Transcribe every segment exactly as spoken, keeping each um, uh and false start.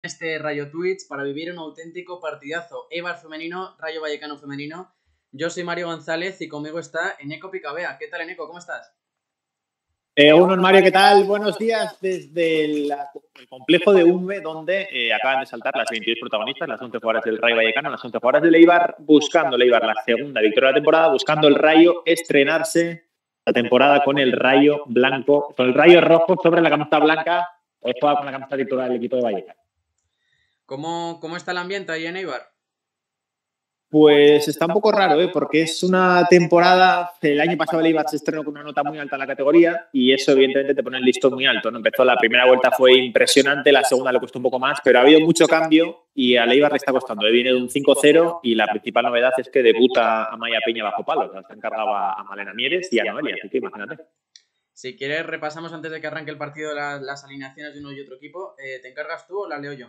este Rayo Twitch para vivir un auténtico partidazo. Eibar femenino, Rayo Vallecano femenino. Yo soy Mario González y conmigo está Eneco Picabea. ¿Qué tal, Eneco? ¿Cómo estás? Eh, uno, Mario, ¿qué tal? Buenos días desde la, el complejo de Umbe, donde eh, acaban de saltar las veintidós protagonistas, las once jugadoras del Rayo Vallecano, las once jugadoras del Eibar, buscando el Eibar la segunda victoria de la temporada, buscando el Rayo estrenarse la temporada con el Rayo blanco, con el Rayo rojo sobre la camiseta blanca. Hoy juega con la camiseta titular del equipo de Vallecano. ¿Cómo, ¿Cómo está el ambiente ahí en Eibar? Pues está un poco raro, ¿eh? Porque es una temporada, el año pasado el Eibar se estrenó con una nota muy alta en la categoría y eso evidentemente te pone el listón muy alto, ¿no? Empezó la primera vuelta, fue impresionante, la segunda le costó un poco más, pero ha habido mucho cambio y al Eibar le está costando. Viene de un cinco cero y la principal novedad es que debuta Amaya Peña bajo palos, se encargaba a Malena Mieres y a Noelia, así que imagínate. Si quieres, repasamos antes de que arranque el partido las, las alineaciones de uno y otro equipo. Eh, ¿Te encargas tú o las leo yo?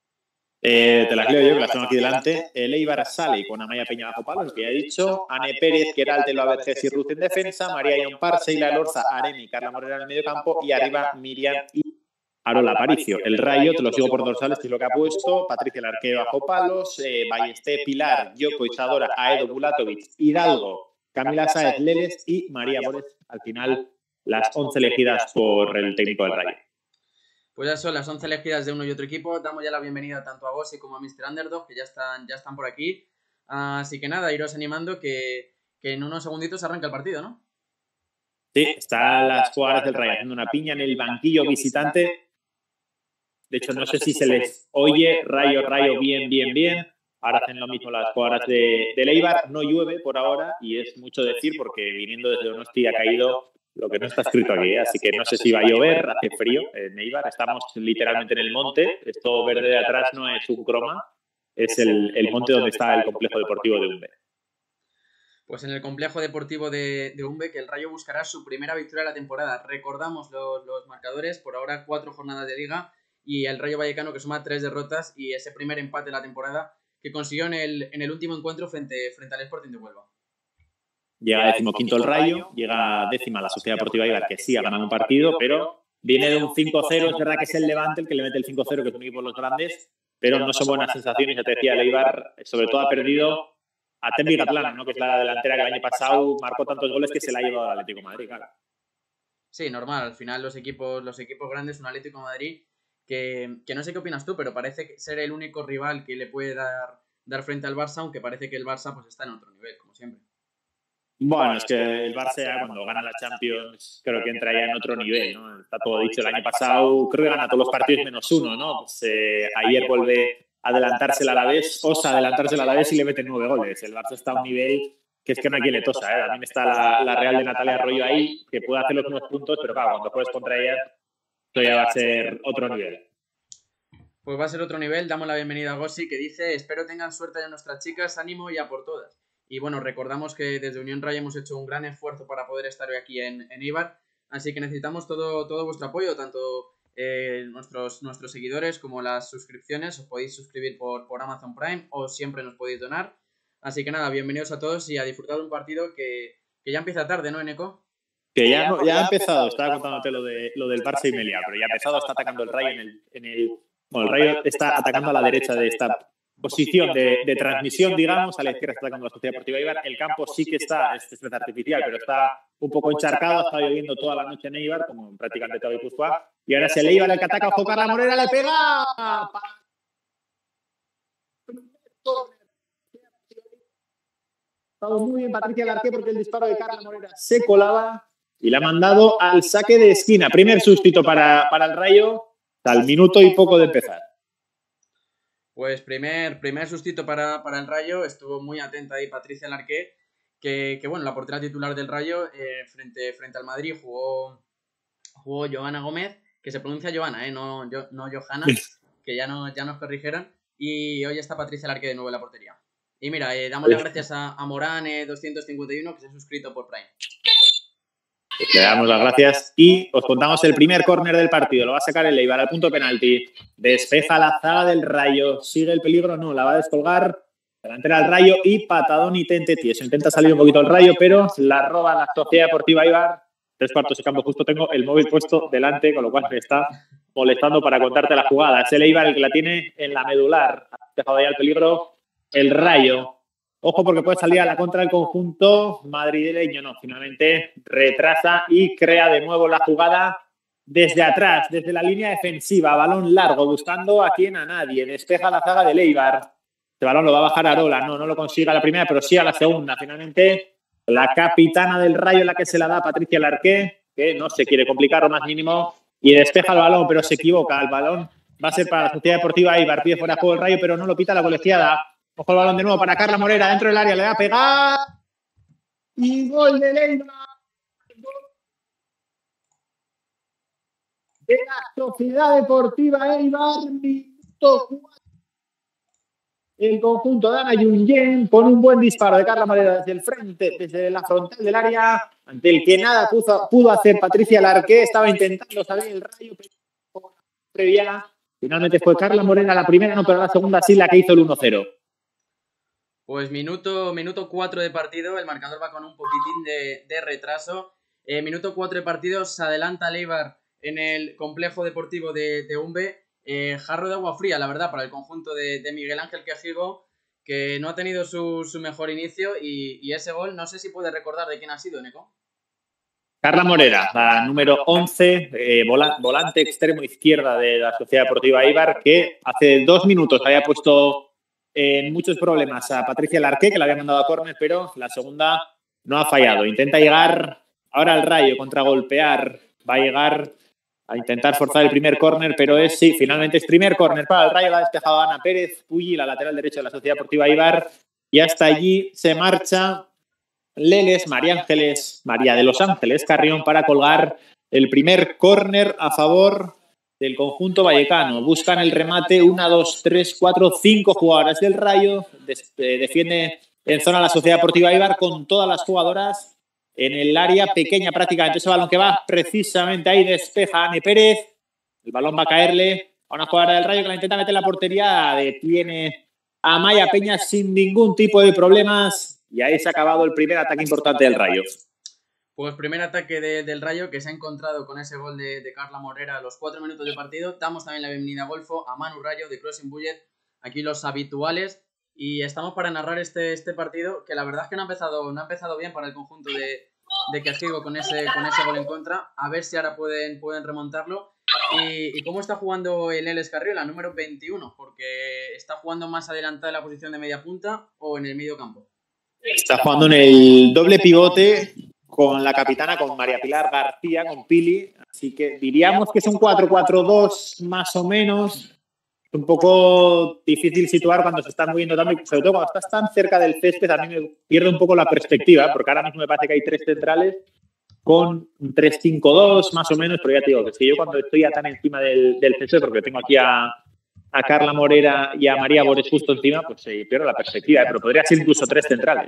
Eh, te las leo yo, que las tengo aquí delante. El Eibar sale con Amaya Peña bajo palos, que ya he dicho. Ane Pérez, Queralt, Eloa Vergés y Ruth en defensa. María Iompar, Seila Lorza, Areni, Carla Morera en el medio campo. Y arriba Miriam y Arola Aparicio. El Rayo, te lo sigo por dorsales, que es lo que ha puesto. Patricia Larqueo bajo palos. Eh, Ballesté, Pilar, Yoko, Isadora, Aedo, Bulatovic, Hidalgo, Camila Sáez, Leles y María Bores. Al final, las once elegidas por el técnico del Rayo. Pues ya son las once elegidas de uno y otro equipo. Damos ya la bienvenida tanto a Bossi como a mister Underdog, que ya están, ya están por aquí. Así que nada, iros animando que, que en unos segunditos arranca el partido, ¿no? Sí, están las jugadoras del Rayo haciendo una piña en el banquillo visitante. De hecho, no sé si se les oye, Rayo, Rayo, bien, bien, bien. Ahora hacen lo mismo las jugadoras de, de Eibar. No llueve por ahora y es mucho decir porque viniendo desde Donosti ha caído lo que no está escrito aquí, así que no sé si va a llover, hace frío en Eibar, estamos literalmente en el monte, esto verde de atrás no es un croma, es el, el monte donde está el complejo deportivo de Umbe. Pues en el complejo deportivo de, de Umbe, que el Rayo buscará su primera victoria de la temporada. Recordamos los, los marcadores, por ahora cuatro jornadas de liga y el Rayo Vallecano que suma tres derrotas y ese primer empate de la temporada que consiguió en el, en el último encuentro frente, frente al Sporting de Huelva. Llega decimoquinto el Rayo, llega décima la Sociedad Deportiva Eibar, que sí ha ganado un partido, pero viene de un cinco cero, es verdad que es el Levante el que le mete el cinco cero, que es un equipo de los grandes, pero no son buenas sensaciones, ya te decía, el Eibar sobre todo ha perdido a Tembi Gatlana, ¿no? Que es la delantera que el año pasado marcó tantos goles que se la ha llevado al Atlético de Madrid, claro. Sí, normal, al final los equipos, los equipos grandes, un Atlético de Madrid, que, que no sé qué opinas tú, pero parece ser el único rival que le puede dar, dar frente al Barça, aunque parece que el Barça pues está en otro nivel, como siempre. Bueno, es que el Barça cuando gana la Champions creo que entra ya en otro nivel, ¿no? Está todo dicho. El año pasado creo que gana todos los partidos menos uno, ¿no? Pues, eh, ayer vuelve a adelantársela a la vez, osa adelantársela a la vez y le mete nueve goles. El Barça está a un nivel que es que no hay quien le tosa, ¿eh? También está la, la Real de Natalia Arroyo ahí, que puede hacer los mismos puntos, pero claro, cuando juegues contra ella, esto ya va a ser otro nivel. Pues va a ser otro nivel. Damos la bienvenida a Gossi, que dice: espero tengan suerte de nuestras chicas, ánimo y a por todas. Y bueno, recordamos que desde Unión Rayo hemos hecho un gran esfuerzo para poder estar hoy aquí en, en Eibar, así que necesitamos todo, todo vuestro apoyo, tanto eh, nuestros, nuestros seguidores como las suscripciones. Os podéis suscribir por, por Amazon Prime o siempre nos podéis donar. Así que nada, bienvenidos a todos y a disfrutar de un partido que, que ya empieza tarde, ¿no, Eneco? Que ya, no, ya ha empezado, estaba contándote lo, de, lo del Barça y Meliá, pero ya ha empezado, está atacando el Rayo en el... En el bueno, el Rayo está atacando a la derecha de esta posición de, de transmisión, digamos, a la izquierda está atacando la Sociedad Deportiva Eibar. El campo sí que está, es césped artificial, pero está un poco encharcado, ha estado lloviendo toda la noche en Eibar, como prácticamente todo Guipúzcoa, y ahora es el Eibar el que ataca, ojo, Carla Morera le pega. Estado muy bien Patricia Larqué porque el disparo de Carla Morera se colaba y la ha mandado al saque de esquina. Primer sustituto para, para el Rayo, al minuto y poco de empezar. Pues primer, primer sustituto para, para el Rayo, estuvo muy atenta ahí Patricia Larqué, que, que bueno, la portera titular del Rayo eh, frente, frente al Madrid jugó, jugó Johanna Gómez, que se pronuncia Johanna, eh, no, yo, no Johanna, que ya, no, ya nos corrigieron, y hoy está Patricia Larqué de nuevo en la portería. Y mira, eh, damos las gracias a, a Morán eh, doscientos cincuenta y uno que se ha suscrito por Prime. Le damos las gracias y os contamos el primer córner del partido. Lo va a sacar el Eibar al punto penalti. Despeja la zaga del Rayo. ¿Sigue el peligro? No, la va a descolgar. Delantera al Rayo y patadón y tente. Eso intenta salir un poquito el Rayo, pero la roba la Sociedad Deportiva Eibar. Tres cuartos de campo justo tengo el móvil puesto delante, con lo cual me está molestando para contarte la jugada. Es el Eibar el que la tiene en la medular. Ha dejado ya el peligro el Rayo. Ojo porque puede salir a la contra del conjunto madrileño. No, finalmente retrasa y crea de nuevo la jugada desde atrás, desde la línea defensiva. Balón largo, buscando a quien a nadie. Despeja la zaga del Eibar. Este balón lo va a bajar Arola. No, no lo consigue a la primera, pero sí a la segunda. Finalmente, la capitana del Rayo, la que se la da a Patricia Larqué, que no se quiere complicar lo más mínimo, y despeja el balón, pero se equivoca. El balón va a ser para la Sociedad Deportiva Eibar. Pide fuera de juego el Rayo, pero no lo pita la colegiada. Ojo el balón de nuevo para Carla Morera, dentro del área, le va a pegar. Y gol de Eibar. De la Sociedad Deportiva Eibar, minuto cuatro. El conjunto de Ana Junyent con un buen disparo de Carla Morera desde el frente, desde la frontal del área, ante el que nada pudo, pudo hacer Patricia Larqué. Estaba intentando salir el Rayo, pero previa. Finalmente fue Carla Morera la primera, no, pero la segunda sí, la que hizo el uno cero. Pues minuto, minuto cuatro de partido, el marcador va con un poquitín de, de retraso. Eh, minuto cuatro de partido, se adelanta el Eibar en el complejo deportivo de, de Umbe. Eh, jarro de agua fría, la verdad, para el conjunto de, de Miguel Ángel Quejigo, que no ha tenido su, su mejor inicio y, y ese gol, no sé si puede recordar de quién ha sido, Neko. Carla Morera, la número once, eh, vola, volante extremo izquierda de la Sociedad Deportiva Eibar, que hace dos minutos había puesto en muchos problemas a Patricia Larqué, que la había mandado a córner, pero la segunda no ha fallado. Intenta llegar ahora al Rayo, contragolpear, va a llegar a intentar forzar el primer córner, pero es, sí, finalmente es primer córner para el Rayo. La ha despejado Ana Pérez Puyi, la lateral derecha de la Sociedad Deportiva Eibar, y hasta allí se marcha Leles, María Ángeles, María de los Ángeles Carrión, para colgar el primer córner a favor del conjunto vallecano. Buscan el remate, una, dos, tres, cuatro, cinco jugadoras del Rayo. Defiende en zona la Sociedad Deportiva Eibar con todas las jugadoras en el área pequeña prácticamente. Ese balón que va precisamente ahí, despeja Ana Pérez. El balón va a caerle a una jugadora del Rayo que la intenta meter en la portería. Detiene a Maya Peña sin ningún tipo de problemas. Y ahí se ha acabado el primer ataque importante del Rayo. Pues primer ataque de, del Rayo que se ha encontrado con ese gol de, de Carla Morera a los cuatro minutos de partido. Damos también la bienvenida a Golfo, a Manu Rayo de Crossing Bullet, aquí los habituales. Y estamos para narrar este, este partido que la verdad es que no ha empezado, no ha empezado bien para el conjunto de, de Quejigo con ese, con ese gol en contra. A ver si ahora pueden, pueden remontarlo. Y, y cómo está jugando el Leles Carriola, número veintiuno, porque está jugando más adelantada en la posición de media punta o en el medio campo. Está jugando en el doble pivote con la capitana, con María Pilar García, con Pili. Así que diríamos que es un cuatro cuatro dos más o menos. Es un poco difícil situar cuando se están moviendo tanto, y sobre todo cuando estás tan cerca del césped. A mí me pierde un poco la perspectiva, porque ahora mismo me parece que hay tres centrales con un tres cinco dos más o menos, pero ya te digo que es que yo cuando estoy ya tan encima del, del césped, porque tengo aquí a, a Carla Morera y a María Bores justo encima, pues se eh, pierdo la perspectiva, pero podría ser incluso tres centrales.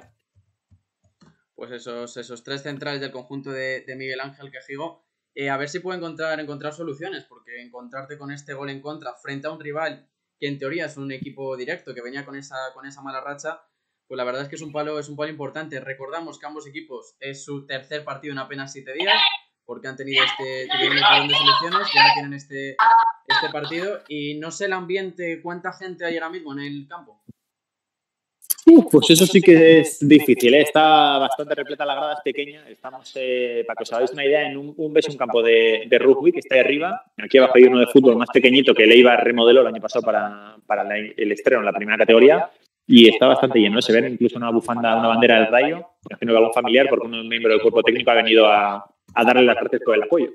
Pues esos, esos tres centrales del conjunto de, de Miguel Ángel Quejigo. Eh, a ver si puede encontrar, encontrar soluciones, porque encontrarte con este gol en contra frente a un rival que en teoría es un equipo directo, que venía con esa, con esa mala racha, pues la verdad es que es un palo, es un palo importante. Recordamos que ambos equipos es su tercer partido en apenas siete días, porque han tenido este tuvieron el parón de selecciones y ahora tienen este, este partido. Y no sé el ambiente, cuánta gente hay ahora mismo en el campo. Pues eso sí que es difícil, ¿eh? Está bastante repleta, la grada es pequeña. Estamos, eh, para que os hagáis una idea, en un, un, un campo de, de rugby que está ahí arriba. Aquí abajo hay uno de fútbol más pequeñito que el Eibar remodeló el año pasado para, para la, el estreno en la primera categoría. Y está bastante lleno, ¿eh? Se ve incluso una bufanda, una bandera del Rayo. Imagino que algún familiar, porque un miembro del cuerpo técnico ha venido a, a darle las gracias por el apoyo.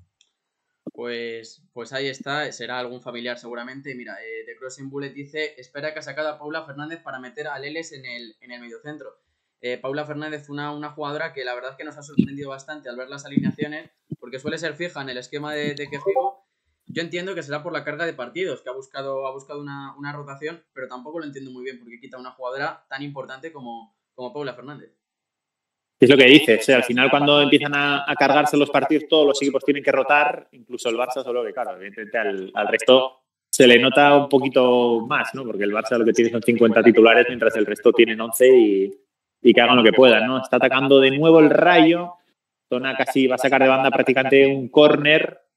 Pues, pues ahí está, será algún familiar seguramente. Mira, eh, The Crossing Bullet dice: espera que ha sacado a Paula Fernández para meter a Leles en el, en el mediocentro. Eh, Paula Fernández, una, una jugadora que la verdad es que nos ha sorprendido bastante al ver las alineaciones, porque suele ser fija en el esquema de, de Quejigo. Yo entiendo que será por la carga de partidos, que ha buscado, ha buscado una, una rotación, pero tampoco lo entiendo muy bien, porque quita una jugadora tan importante como, como Paula Fernández. Es lo que dices, o sea, al final cuando empiezan a, a cargarse los partidos, todos los equipos tienen que rotar, incluso el Barça, solo que claro, evidentemente al, al resto se le nota un poquito más, ¿no? Porque el Barça lo que tiene son cincuenta titulares, mientras el resto tienen once y, y que hagan lo que puedan, ¿no? Está atacando de nuevo el Rayo, Zona casi va a sacar de banda prácticamente un córner,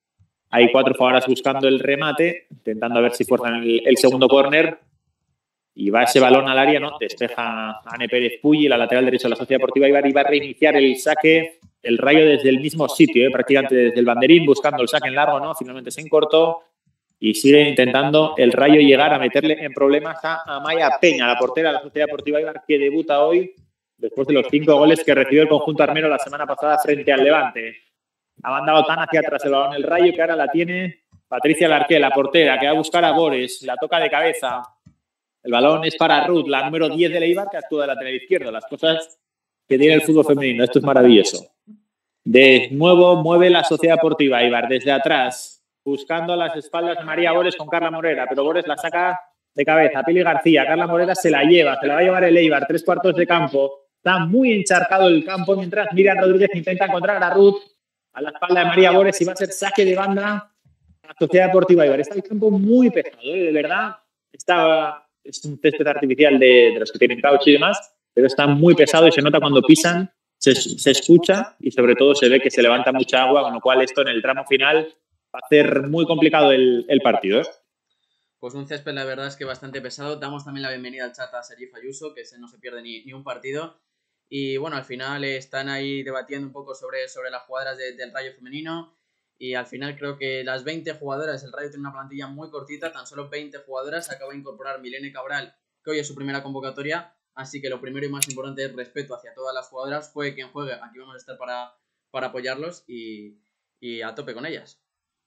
Hay cuatro jugadoras buscando el remate, intentando a ver si fuerzan el, el segundo córner. Y va ese balón al área, ¿no? Despeja Ane Pérez Puyi, la lateral derecha de la Sociedad Deportiva Eibar, y va a reiniciar el saque, el Rayo desde el mismo sitio, ¿eh? Prácticamente desde el banderín, buscando el saque en largo, ¿no? Finalmente se encortó y sigue intentando el Rayo llegar a meterle en problemas a Amaya Peña, la portera de la Sociedad Deportiva Eibar, que debuta hoy después de los cinco goles que recibió el conjunto armero la semana pasada frente al Levante. Ha mandado tan hacia atrás el balón el Rayo que ahora la tiene Patricia Larqué, la portera, que va a buscar a Bores, la toca de cabeza. El balón es para Ruth, la número diez del Eibar, que actúa de lateral izquierdo. Las cosas que tiene el fútbol femenino. Esto es maravilloso. De nuevo mueve la Sociedad Deportiva Eibar desde atrás, buscando a las espaldas de María Bores con Carla Morera, pero Bores la saca de cabeza. Pili García, Carla Morera se la lleva, se la va a llevar el Eibar, tres cuartos de campo. Está muy encharcado el campo, mientras Miriam Rodríguez intenta encontrar a Ruth a la espalda de María Bores y va a ser saque de banda a la Sociedad Deportiva Eibar. Está el campo muy pesado, ¿eh? De verdad. Está... Es un césped artificial de, de los que tienen caucho y demás, pero está muy pesado y se nota cuando pisan, se, se escucha y sobre todo se ve que se levanta mucha agua, con lo cual esto en el tramo final va a hacer muy complicado el, el partido, ¿eh? Pues un césped, la verdad es que bastante pesado. Damos también la bienvenida al chat a Serif Ayuso, que se no se pierde ni, ni un partido. Y bueno, al final eh, están ahí debatiendo un poco sobre, sobre las jugadoras de, del Rayo femenino. Y al final creo que las veinte jugadoras, el Rayo tiene una plantilla muy cortita, tan solo veinte jugadoras. Acaba de incorporar Milene Cabral, que hoy es su primera convocatoria. Así que lo primero y más importante es respeto hacia todas las jugadoras. Juegue quien juegue, aquí vamos a estar para, para apoyarlos y, y a tope con ellas.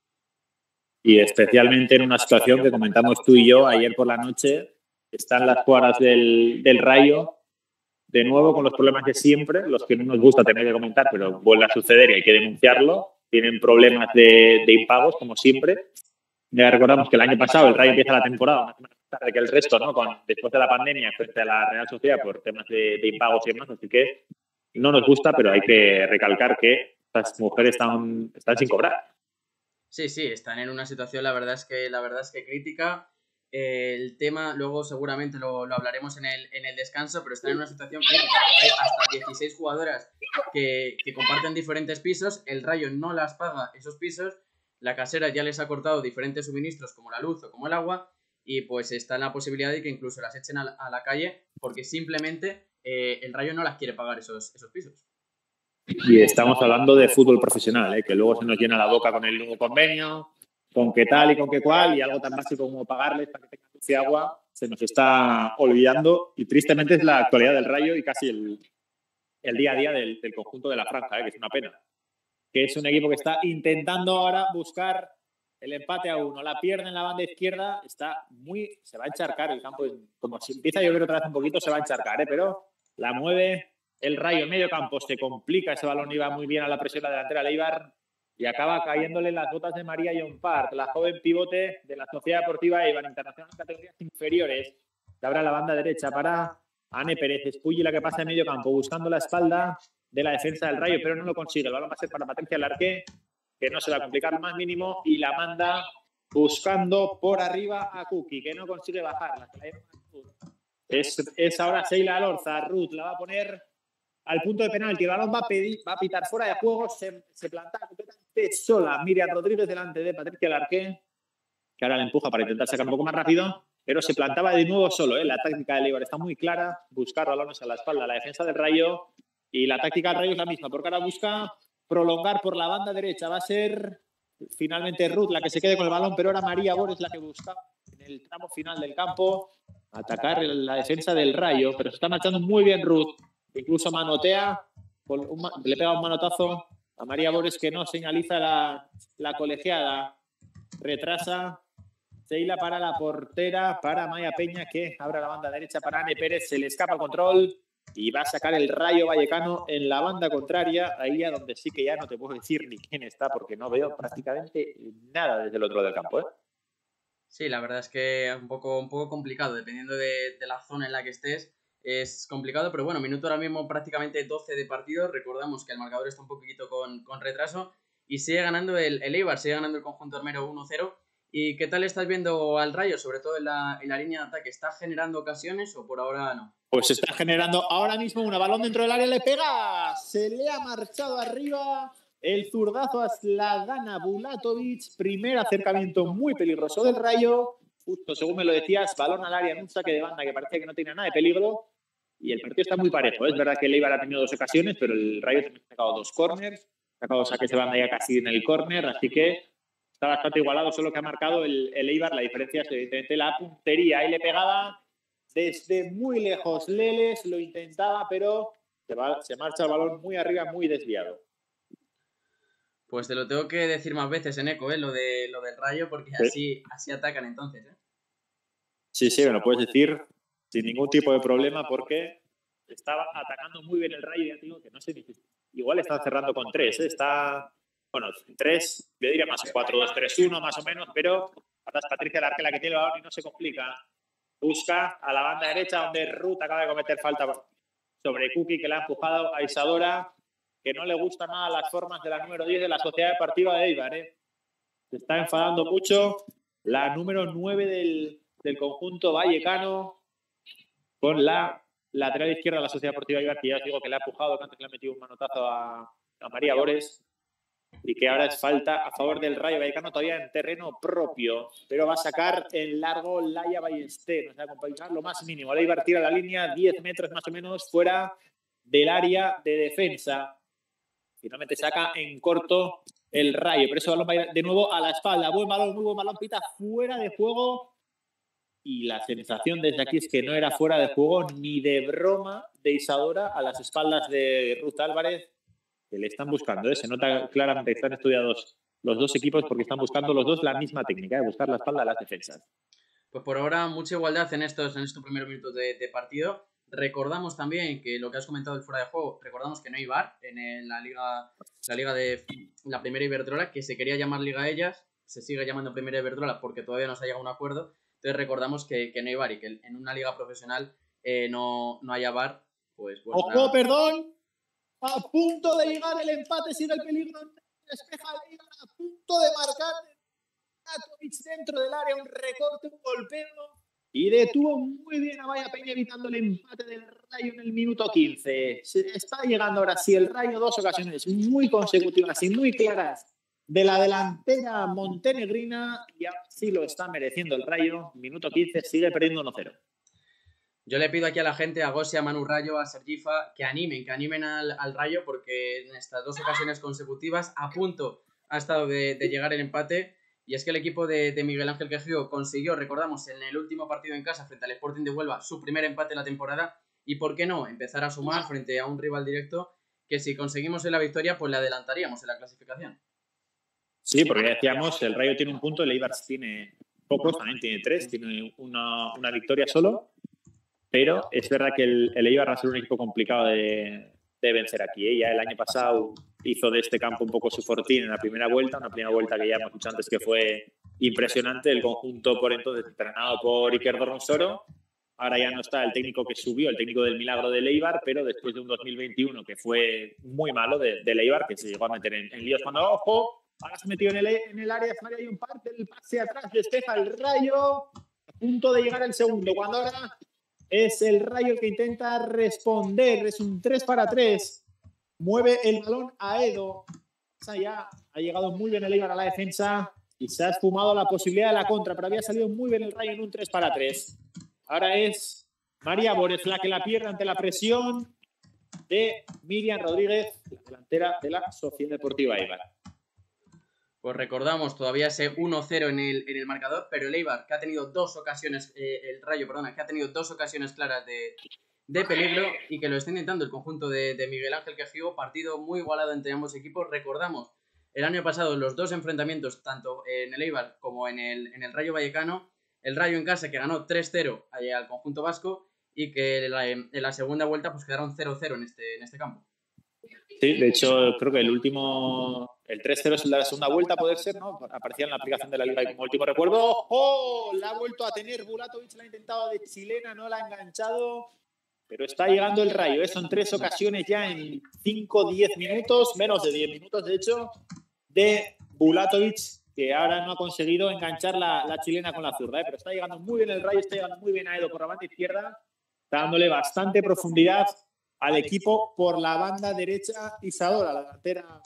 Y especialmente en una situación que comentamos tú y yo ayer por la noche, están las jugadoras del, del Rayo, de nuevo con los problemas de siempre, los que no nos gusta tener que comentar, pero vuelve a suceder y hay que denunciarlo. Tienen problemas de, de impagos, como siempre. Ya recordamos que el año pasado el Rayo empieza la temporada una semana más tarde que el resto, ¿no? Con, después de la pandemia, frente a la Real Sociedad por temas de, de impagos y demás. Así que no nos gusta, pero hay que recalcar que estas mujeres están, están sin cobrar. Sí, sí, están en una situación, la verdad es que, la verdad es que crítica. Eh, el tema, luego seguramente lo, lo hablaremos en el, en el descanso, pero están en una situación crítica. Hay hasta dieciséis jugadoras que, que comparten diferentes pisos, el Rayo no las paga esos pisos, la casera ya les ha cortado diferentes suministros como la luz o como el agua, y pues está en la posibilidad de que incluso las echen a la, a la calle porque simplemente eh, el Rayo no las quiere pagar esos, esos pisos. Y estamos hablando de fútbol profesional, ¿eh? Que luego se nos llena la boca con el nuevo convenio, con qué tal y con qué cual, y algo tan básico como pagarles para que tengan luz y agua se nos está olvidando, y tristemente es la actualidad del Rayo y casi el, el día a día del, del conjunto de la franja, ¿eh? Que es una pena. Que es un equipo que está intentando ahora buscar el empate a uno, la pierde en la banda izquierda, está muy, se va a encharcar el campo, como si empieza a llover otra vez un poquito, se va a encharcar, ¿eh? Pero la mueve el Rayo en medio campo, se complica, ese balón iba muy bien a la presión la delantera de Eibar y acaba cayéndole las botas de María Llompart, la joven pivote de la Sociedad Deportiva Eibar, internacional en categorías inferiores, que abre la banda derecha para Ane Pérez, Espulli la que pasa en medio campo, buscando la espalda de la defensa del Rayo, pero no lo consigue, el balón va a ser para Patricia Larqué, que no se va a complicar más mínimo, y la manda buscando por arriba a Kuki, que no consigue bajarla. Es, es ahora Sheila Alorza, Ruth la va a poner al punto de penalti, el balón va a, pedir, va a pitar fuera de juego, se, se planta completamente sola Miriam Rodríguez delante de Patricia Larqué, que ahora la empuja para intentar sacar un poco más rápido, pero se plantaba de nuevo solo, ¿eh? La táctica del Eibar está muy clara, buscar balones a la espalda, la defensa del Rayo, y la táctica del Rayo es la misma, porque ahora busca prolongar por la banda derecha, va a ser finalmente Ruth la que se quede con el balón, pero ahora María Bores la que busca en el tramo final del campo atacar la defensa del Rayo, pero se está marchando muy bien Ruth, incluso manotea, un, le pega un manotazo a María Bores que no señaliza la, la colegiada, retrasa Sheila para la portera, para Maya Peña, que abre la banda derecha para Ane Pérez, se le escapa el control y va a sacar el Rayo Vallecano en la banda contraria, ahí a donde sí que ya no te puedo decir ni quién está, porque no veo prácticamente nada desde el otro lado del campo, ¿eh? Sí, la verdad es que es un poco, un poco complicado, dependiendo de, de la zona en la que estés, es complicado, pero bueno, minuto ahora mismo prácticamente doce de partido, recordamos que el marcador está un poquito con, con retraso, y sigue ganando el, el Eibar, sigue ganando el conjunto armero uno cero. ¿Y qué tal estás viendo al Rayo, sobre todo en la, en la línea de ataque? ¿Está generando ocasiones o por ahora no? Pues está generando ahora mismo un balón dentro del área, le pega, se le ha marchado arriba El zurdazo a Sladana Bulatovic, primer acercamiento muy peligroso del Rayo, justo según me lo decías, balón al área en un saque de banda que parecía que no tenía nada de peligro, y el partido está muy parejo. Es verdad que el Eibar ha tenido dos ocasiones, pero el Rayo también ha sacado dos córners, ha sacado saques de banda ya casi en el córner, así que está bastante igualado, solo que ha marcado el, el Eibar. La diferencia es evidentemente la puntería. Ahí le pegaba desde muy lejos Leles, lo intentaba, pero se, va, se marcha el balón muy arriba, muy desviado. Pues te lo tengo que decir más veces, Eneco, ¿eh? Lo, de, lo del Rayo, porque ¿Sí? así, así atacan entonces, ¿eh? Sí, sí, me lo puedes decir sin ningún tipo de problema, porque estaba atacando muy bien el Rayo. Ya te digo que no sé, igual está cerrando con tres, ¿eh? Está, bueno, tres, yo diría más cuatro dos tres uno más o menos, pero ahora es Patricia Larque la que tiene el balón y no se complica. Busca a la banda derecha, donde Ruth acaba de cometer falta sobre Cookie, que le ha empujado a Isadora, que no le gustan nada las formas de la número diez de la Sociedad Deportiva de Eibar, ¿eh? Se está enfadando mucho la número nueve del, del conjunto vallecano con la lateral izquierda de la Sociedad Deportiva de Eibar, que ya os digo que le ha empujado, que antes le ha metido un manotazo a, a María Bores, y que ahora es falta a favor del Rayo Vallecano, todavía en terreno propio, pero va a sacar en largo Laia Ballester, o sea, compensar lo más mínimo. El Eibar tira la línea diez metros más o menos fuera del área de defensa. Finalmente saca en corto el Rayo, pero ese balón va a ir de nuevo a la espalda. Buen balón, muy buen balón, pita fuera de juego. Y la sensación desde aquí es que no era fuera de juego ni de broma de Isadora a las espaldas de Ruth Álvarez, que le están buscando, ¿eh? Se nota claramente que están estudiados los dos equipos porque están buscando los dos la misma técnica, de ¿eh? Buscar la espalda a las defensas. Pues por ahora mucha igualdad en estos, en estos primeros minutos de, de partido. Recordamos también que lo que has comentado del fuera de juego, recordamos que no hay V A R en el, la liga la liga de la Primera Iberdrola, que se quería llamar Liga Ellas, se sigue llamando Primera Iberdrola porque todavía no se ha llegado a un acuerdo. Entonces recordamos que, que no hay V A R y que en una liga profesional eh, no, no haya V A R. Pues, pues ¡Ojo, nada. Perdón! A punto de llegar el empate sin el peligro. Despeja el Eibar, a punto de marcar Bulatovic dentro del área, un recorte, un golpeo. Y detuvo muy bien a Vaya Peña, evitando el empate del Rayo en el minuto quince. Se está llegando ahora sí el Rayo, dos ocasiones muy consecutivas y muy claras de la delantera montenegrina, y ahora sí lo está mereciendo el Rayo. Minuto quince, sigue perdiendo uno cero. Yo le pido aquí a la gente, a Gossi, a Manu Rayo, a Sergifa, que animen, que animen al, al Rayo, porque en estas dos ocasiones consecutivas a punto ha estado de, de llegar el empate. Y es que el equipo de, de Miguel Ángel Quejío consiguió, recordamos, en el último partido en casa frente al Sporting de Huelva, su primer empate de la temporada. Y por qué no, empezar a sumar frente a un rival directo que si conseguimos la victoria, pues le adelantaríamos en la clasificación. Sí, porque ya decíamos, el Rayo tiene un punto, el Eibar tiene pocos, también tiene tres, tiene una, una victoria solo. Pero es verdad que el, el Eibar va a ser un equipo complicado de, de vencer aquí, ¿eh? Ya el año pasado hizo de este campo un poco su fortín en la primera vuelta, una primera vuelta que ya hemos dicho antes que fue impresionante. El conjunto por entonces entrenado por Iker Dorronsoro. Ahora ya no está el técnico que subió, el técnico del milagro del Eibar, pero después de un dos mil veintiuno que fue muy malo del de Eibar, que se llegó a meter en, en líos cuando ojo, ahora se metió en el, en el área, hay un parte, el pase atrás, despeja el Rayo, a punto de llegar el segundo, cuando ahora es el Rayo que intenta responder, es un tres para tres, mueve el balón a Edo, ya ha llegado muy bien el Eibar a la defensa y se ha esfumado la posibilidad de la contra, pero había salido muy bien el Rayo en un tres para tres. Ahora es María Bores la que la pierde ante la presión de Miriam Rodríguez, la delantera de la Sociedad Deportiva Eibar. Pues recordamos, todavía ese uno cero en el, en el marcador, pero el Eibar, que ha tenido dos ocasiones, eh, el Rayo, perdona, que ha tenido dos ocasiones claras de, de peligro y que lo está intentando el conjunto de, de Miguel Ángel Quejío, partido muy igualado entre ambos equipos. Recordamos, el año pasado los dos enfrentamientos, tanto en el Eibar como en el, en el Rayo Vallecano, el Rayo en casa que ganó tres cero al conjunto vasco y que en la, en la segunda vuelta pues quedaron cero cero en este, en este campo. Sí, de hecho, creo que el último, el tres cero es la segunda vuelta, puede ser, ¿no? Aparecía en la aplicación de la Liga y como último recuerdo, ¡oh! La ha vuelto a tener Bulatovic, la ha intentado de chilena, no la ha enganchado, pero está llegando el Rayo, ¿eh? Son tres ocasiones ya en cinco a diez minutos, menos de diez minutos, de hecho, de Bulatovic, que ahora no ha conseguido enganchar la, la chilena con la zurda, ¿eh? Pero está llegando muy bien el Rayo, está llegando muy bien a Edo por la banda izquierda, está dándole bastante profundidad al equipo por la banda derecha. Isadora, la delantera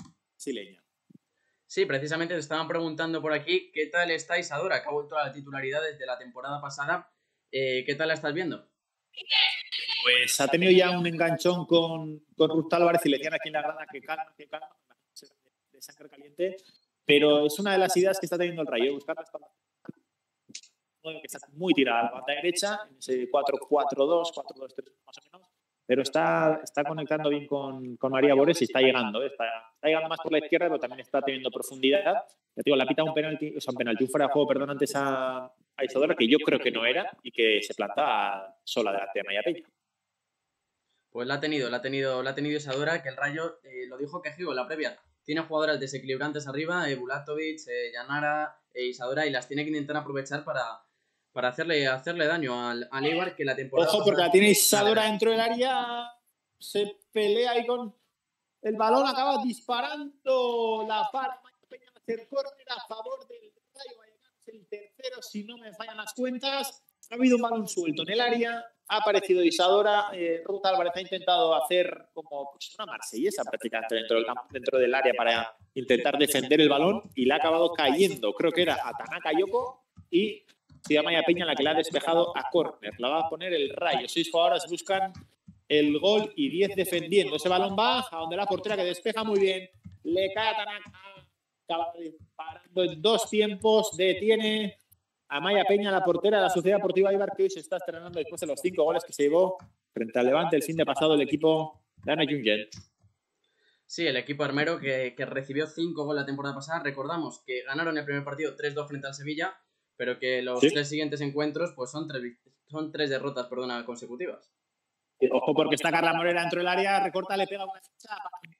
brasileña. Sí, precisamente te estaban preguntando por aquí qué tal está Isadora, que ha vuelto a la titularidad desde la temporada pasada. Eh, ¿Qué tal la estás viendo? Pues ha tenido ya un enganchón con, con Ruth Álvarez y le decían aquí en la grada que calma, que calma, de sangre caliente, pero es una de las ideas que está teniendo el Rayo, buscar la espalda, que está muy tirada a la banda derecha, en ese cuatro cuatro dos, cuatro dos tres más o menos, pero está, está conectando bien con, con María Bores y está llegando, ¿eh? está, está llegando más por la izquierda, pero también está teniendo profundidad. Ya digo, la pita un penalti, o sea, un penalti, un fuera de juego, perdón, antes a, a Isadora, que yo creo que no era, y que se planta sola delante de Maya Peña. Pues la ha tenido, la ha tenido, la ha tenido Isadora, que el Rayo, eh, lo dijo Quejigo en la previa, tiene jugadoras desequilibrantes arriba, eh, Bulatovic, eh, Yanara, eh, Isadora, y las tiene que intentar aprovechar para, para hacerle, hacerle daño al, al Eibar, que la temporada Ojo, porque pasada... la tiene Isadora dentro del área, se pelea ahí con el balón, acaba disparando, la para Maya Peña, hacer córner a favor del Rayo Vallecano, es el tercero, si no me fallan las cuentas. Ha habido un balón suelto en el área, ha aparecido Isadora, eh, Ruth Álvarez ha intentado hacer como pues, una marsellesa prácticamente dentro del, campo, dentro del área para intentar defender el balón y le ha acabado cayendo, creo que era a Tanaka Yoko y Ciudad Maya Peña la que la ha despejado a córner. La va a poner el Rayo. Seis jugadoras buscan el gol y diez defendiendo. Ese balón va a donde la portera que despeja muy bien. Le cae a Tanaka. Acaba disparando en dos tiempos. Detiene a Maya Peña, la portera de la Sociedad Deportiva Eibar, que hoy se está estrenando después de los cinco goles que se llevó frente al Levante el fin de pasado el equipo de Ana Jungen. Sí, el equipo armero que, que recibió cinco goles la temporada pasada. Recordamos que ganaron el primer partido tres dos frente al Sevilla, pero que los ¿Sí? tres siguientes encuentros pues son tres, son tres derrotas perdona, consecutivas. Ojo porque está Carla Morera dentro del área, recorta, le pega una ficha.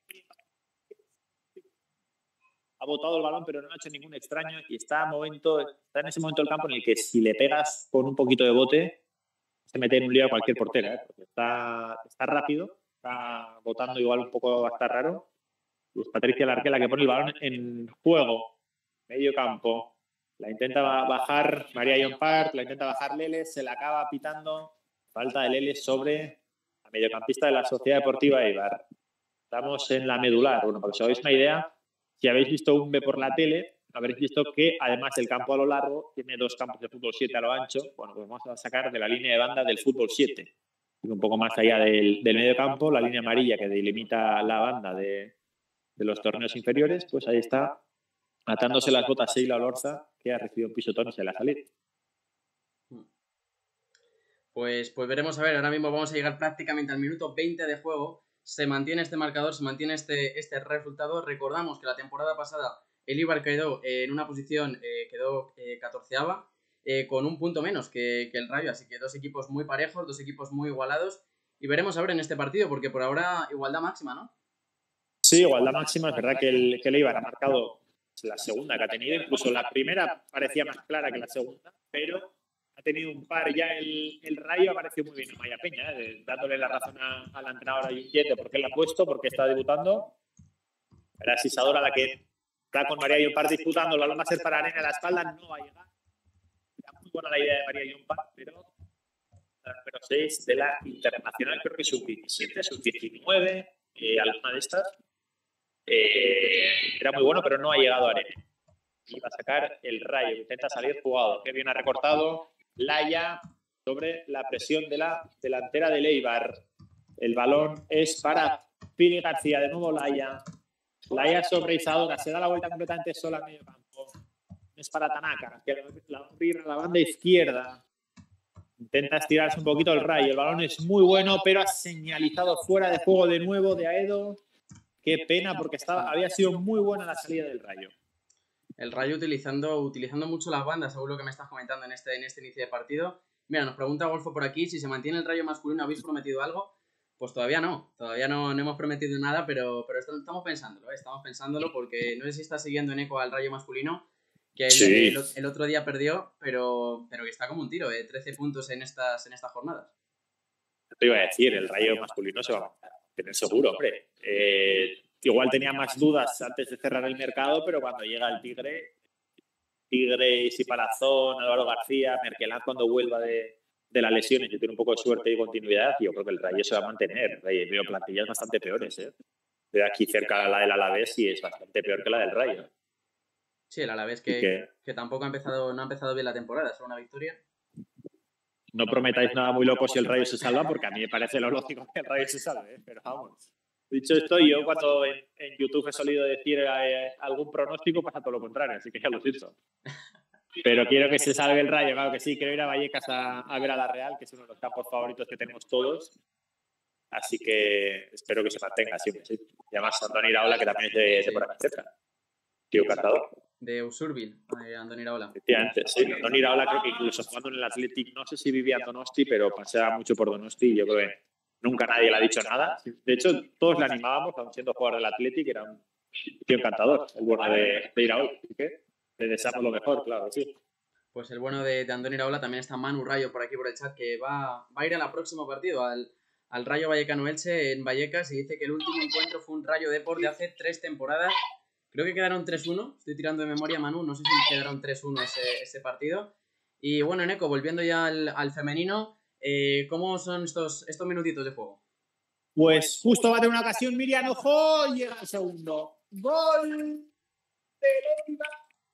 Ha botado el balón, pero no ha hecho ningún extraño y está, momento, está en ese momento del campo en el que si le pegas con un poquito de bote, se mete en un lío a cualquier portera, ¿eh? Porque está, está rápido, está botando igual un poco hasta raro. Y es Patricia Larque la que pone el balón en juego, medio campo. La intenta bajar María Llompart, la intenta bajar Lele, se la acaba pitando. Falta de Lele sobre la mediocampista de la Sociedad Deportiva Eibar. Estamos en la medular. Bueno, para que os hagáis una idea, si habéis visto un B por la tele, habréis visto que además del campo a lo largo, tiene dos campos de fútbol siete a lo ancho. Bueno, pues vamos a sacar de la línea de banda del fútbol siete. Un poco más allá del, del medio campo, la línea amarilla que delimita la banda de, de los torneos inferiores, pues ahí está atándose las botas Sheila Olorza, que ha recibido un pisotón y se le ha salido. Pues, pues veremos a ver, ahora mismo vamos a llegar prácticamente al minuto veinte de juego. Se mantiene este marcador, se mantiene este, este resultado. Recordamos que la temporada pasada el Eibar quedó en una posición, eh, quedó eh, catorceava, eh, con un punto menos que, que el Rayo. Así que dos equipos muy parejos, dos equipos muy igualados. Y veremos a ver en este partido, porque por ahora igualdad máxima, ¿no? Sí, igualdad máxima. Es verdad que el, que el Eibar ha marcado la segunda que ha tenido. Incluso la primera parecía más clara que la segunda, pero ha tenido un par ya el, el Rayo. Ha parecido muy bien a Maya Peña, ¿eh? dándole la razón a, a la entrenadora Junquet de por qué la ha puesto, porque está debutando. Era Isadora la que está con María Llompart disputando. La va a ser para Arena a la espalda, no va a llegar. Era muy buena la idea de María Llompart, pero pero seis de la internacional, creo que sub diecisiete, sub diecinueve, eh, alguna de estas. Eh, era muy bueno, pero no ha llegado a Arena. Y va a sacar el Rayo, intenta salir jugado. Que bien ha recortado Laia sobre la presión de la delantera del Eibar. El balón es para Pili García, de nuevo Laia. Laia sobre Isadora, se da la vuelta completamente sola en medio campo. Es para Tanaka, que la va a abrir a la banda izquierda. Intenta estirarse un poquito el Rayo. El balón es muy bueno, pero ha señalizado fuera de juego de nuevo de Aedo. Qué pena, porque estaba, había sido muy buena la salida del Rayo. El Rayo utilizando, utilizando mucho las bandas, seguro que me estás comentando en este, en este inicio de partido. Mira, nos pregunta Golfo por aquí, si se mantiene el Rayo masculino, ¿habéis prometido algo? Pues todavía no, todavía no, no hemos prometido nada, pero, pero estamos pensándolo, ¿eh? estamos pensándolo porque no sé si está siguiendo en eco al Rayo masculino, que el, sí. el, el otro día perdió, pero, pero que está como un tiro, ¿eh? trece puntos en estas, en estas jornadas. Te iba a decir, el Rayo masculino se va a tener seguro, hombre. Eh, igual tenía más dudas antes de cerrar el mercado, pero cuando llega el Tigre, Tigre, Sipalazón, Álvaro García, Merkelán cuando vuelva de, de la lesión y que tiene un poco de suerte y continuidad, yo creo que el Rayo se va a mantener. Veo plantillas bastante peores, ¿eh? de aquí cerca la del Alavés y es bastante peor que la del Rayo. Sí, el Alavés que, que... que tampoco ha empezado, no ha empezado bien la temporada, es una victoria. No prometáis nada muy loco si el Rayo se salva, porque a mí me parece lo lógico que el Rayo se salve, ¿eh? Pero vamos. Dicho esto, yo cuando en, en YouTube he solido decir eh, algún pronóstico, pasa todo lo contrario, así que ya lo siento. Pero quiero que se salve el Rayo, claro que sí. Quiero ir a Vallecas a, a ver a la Real, que es uno de los campos favoritos que tenemos todos. Así que espero que se mantenga siempre, sí. Y además Andoni Iraola, que también es de, de por aquí cerca. Tío cantador. De Usurbil, eh, Andoni Iraola. Efectivamente, sí. Andoni Iraola creo que incluso jugando en el Athletic, no sé si vivía en Donosti, pero paseaba mucho por Donosti y yo creo que nunca nadie le ha dicho nada. De hecho, todos le animábamos, aun siendo jugador del Athletic, era un tío encantador, el bueno de, de Iraola. Así que le deseamos lo mejor, claro, sí. Pues el bueno de, de Andoni Iraola también está Manu Rayo por aquí por el chat, que va, va a ir al próximo partido, al, al Rayo Vallecano Elche en Vallecas, y dice que el último encuentro fue un Rayo Depor de hace tres temporadas. Creo que quedaron tres uno, estoy tirando de memoria, Manu, no sé si quedaron tres uno ese, ese partido. Y bueno, Neco, volviendo ya al, al femenino, eh, ¿cómo son estos, estos minutitos de juego? Pues justo va a tener una ocasión Miriam, ojo, llega el segundo. Gol de Leiva.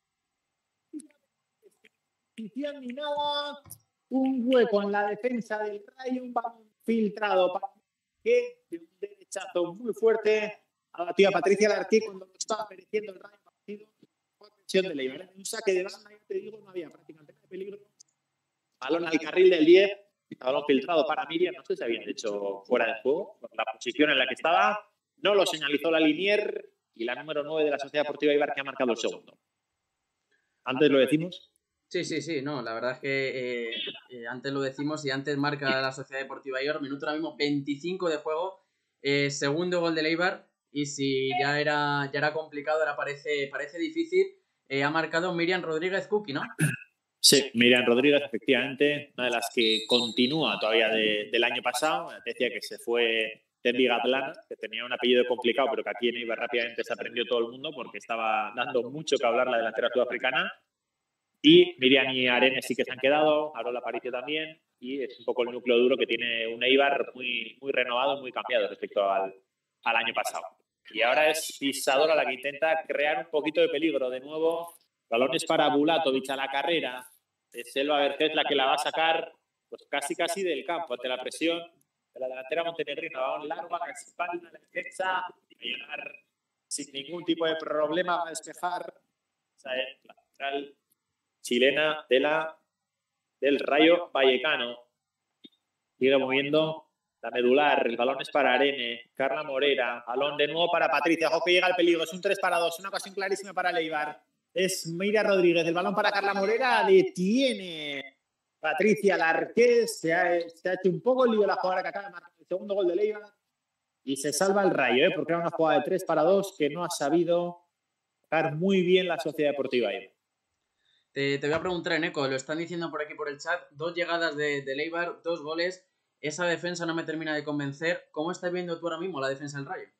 Ni nada, un hueco en la defensa del Rayo, un balón filtrado para que de un derechazo muy fuerte a la tía Patricia Larqué cuando lo estaba mereciendo el Rayo partido. Presión de Leiva. Un saque de banda, ya te digo, no había prácticamente nada de peligro. Balón al carril del diez, balón filtrado para Miriam, no sé si habían hecho fuera de juego, por la posición en la que estaba, no lo señalizó la Linier y la número nueve de la Sociedad Deportiva Eibar que ha marcado el segundo. Antes lo decimos. Sí, sí, sí, no, la verdad es que eh, eh, antes lo decimos y antes marca la Sociedad Deportiva Eibar, minuto ahora mismo veinticinco de juego, eh, segundo gol del Eibar, y si ya era, ya era complicado, ahora parece, parece difícil, eh, ha marcado Miriam Rodríguez Cookie, ¿no? Sí, Miriam Rodríguez, efectivamente, una de las que continúa todavía de, del año pasado, decía que se fue de Vigatlana, que tenía un apellido complicado, pero que aquí en Eibar rápidamente se aprendió todo el mundo porque estaba dando mucho que hablar la delantera sudafricana. Y Miriam y Arenes sí que se han quedado, Arola Aparicio también, y es un poco el núcleo duro que tiene un Eibar muy, muy renovado, muy cambiado respecto al, al año pasado. Y ahora es Isadora la que intenta crear un poquito de peligro. De nuevo, balones para Bulatovic a la carrera, es Selva Vergés la que la va a sacar pues casi casi del campo, ante la presión de la delantera montenegrina. Balón largo a la espalda de la defensa, a llegar sin ningún tipo de problema, va a despejar. Esa es la central chilena de la, del Rayo Vallecano. Sigue moviendo la medular. El balón es para Arene. Carla Morera. Balón de nuevo para Patricia. Ojo que llega el peligro. Es un tres para dos. Una ocasión clarísima para Leibar. Es Miriam Rodríguez. El balón para Carla Morera. Detiene Patricia Larqués. Se ha, se ha hecho un poco el lío la jugadora que acaba de marcar el segundo gol de Leibar. Y se salva el Rayo, ¿eh? Porque era una jugada de tres para dos que no ha sabido sacar muy bien la Sociedad Deportiva Eibar. Te, te voy a preguntar, Eneco, lo están diciendo por aquí por el chat, dos llegadas de, de Eibar, dos goles, esa defensa no me termina de convencer. ¿Cómo estás viendo tú ahora mismo la defensa del Rayo?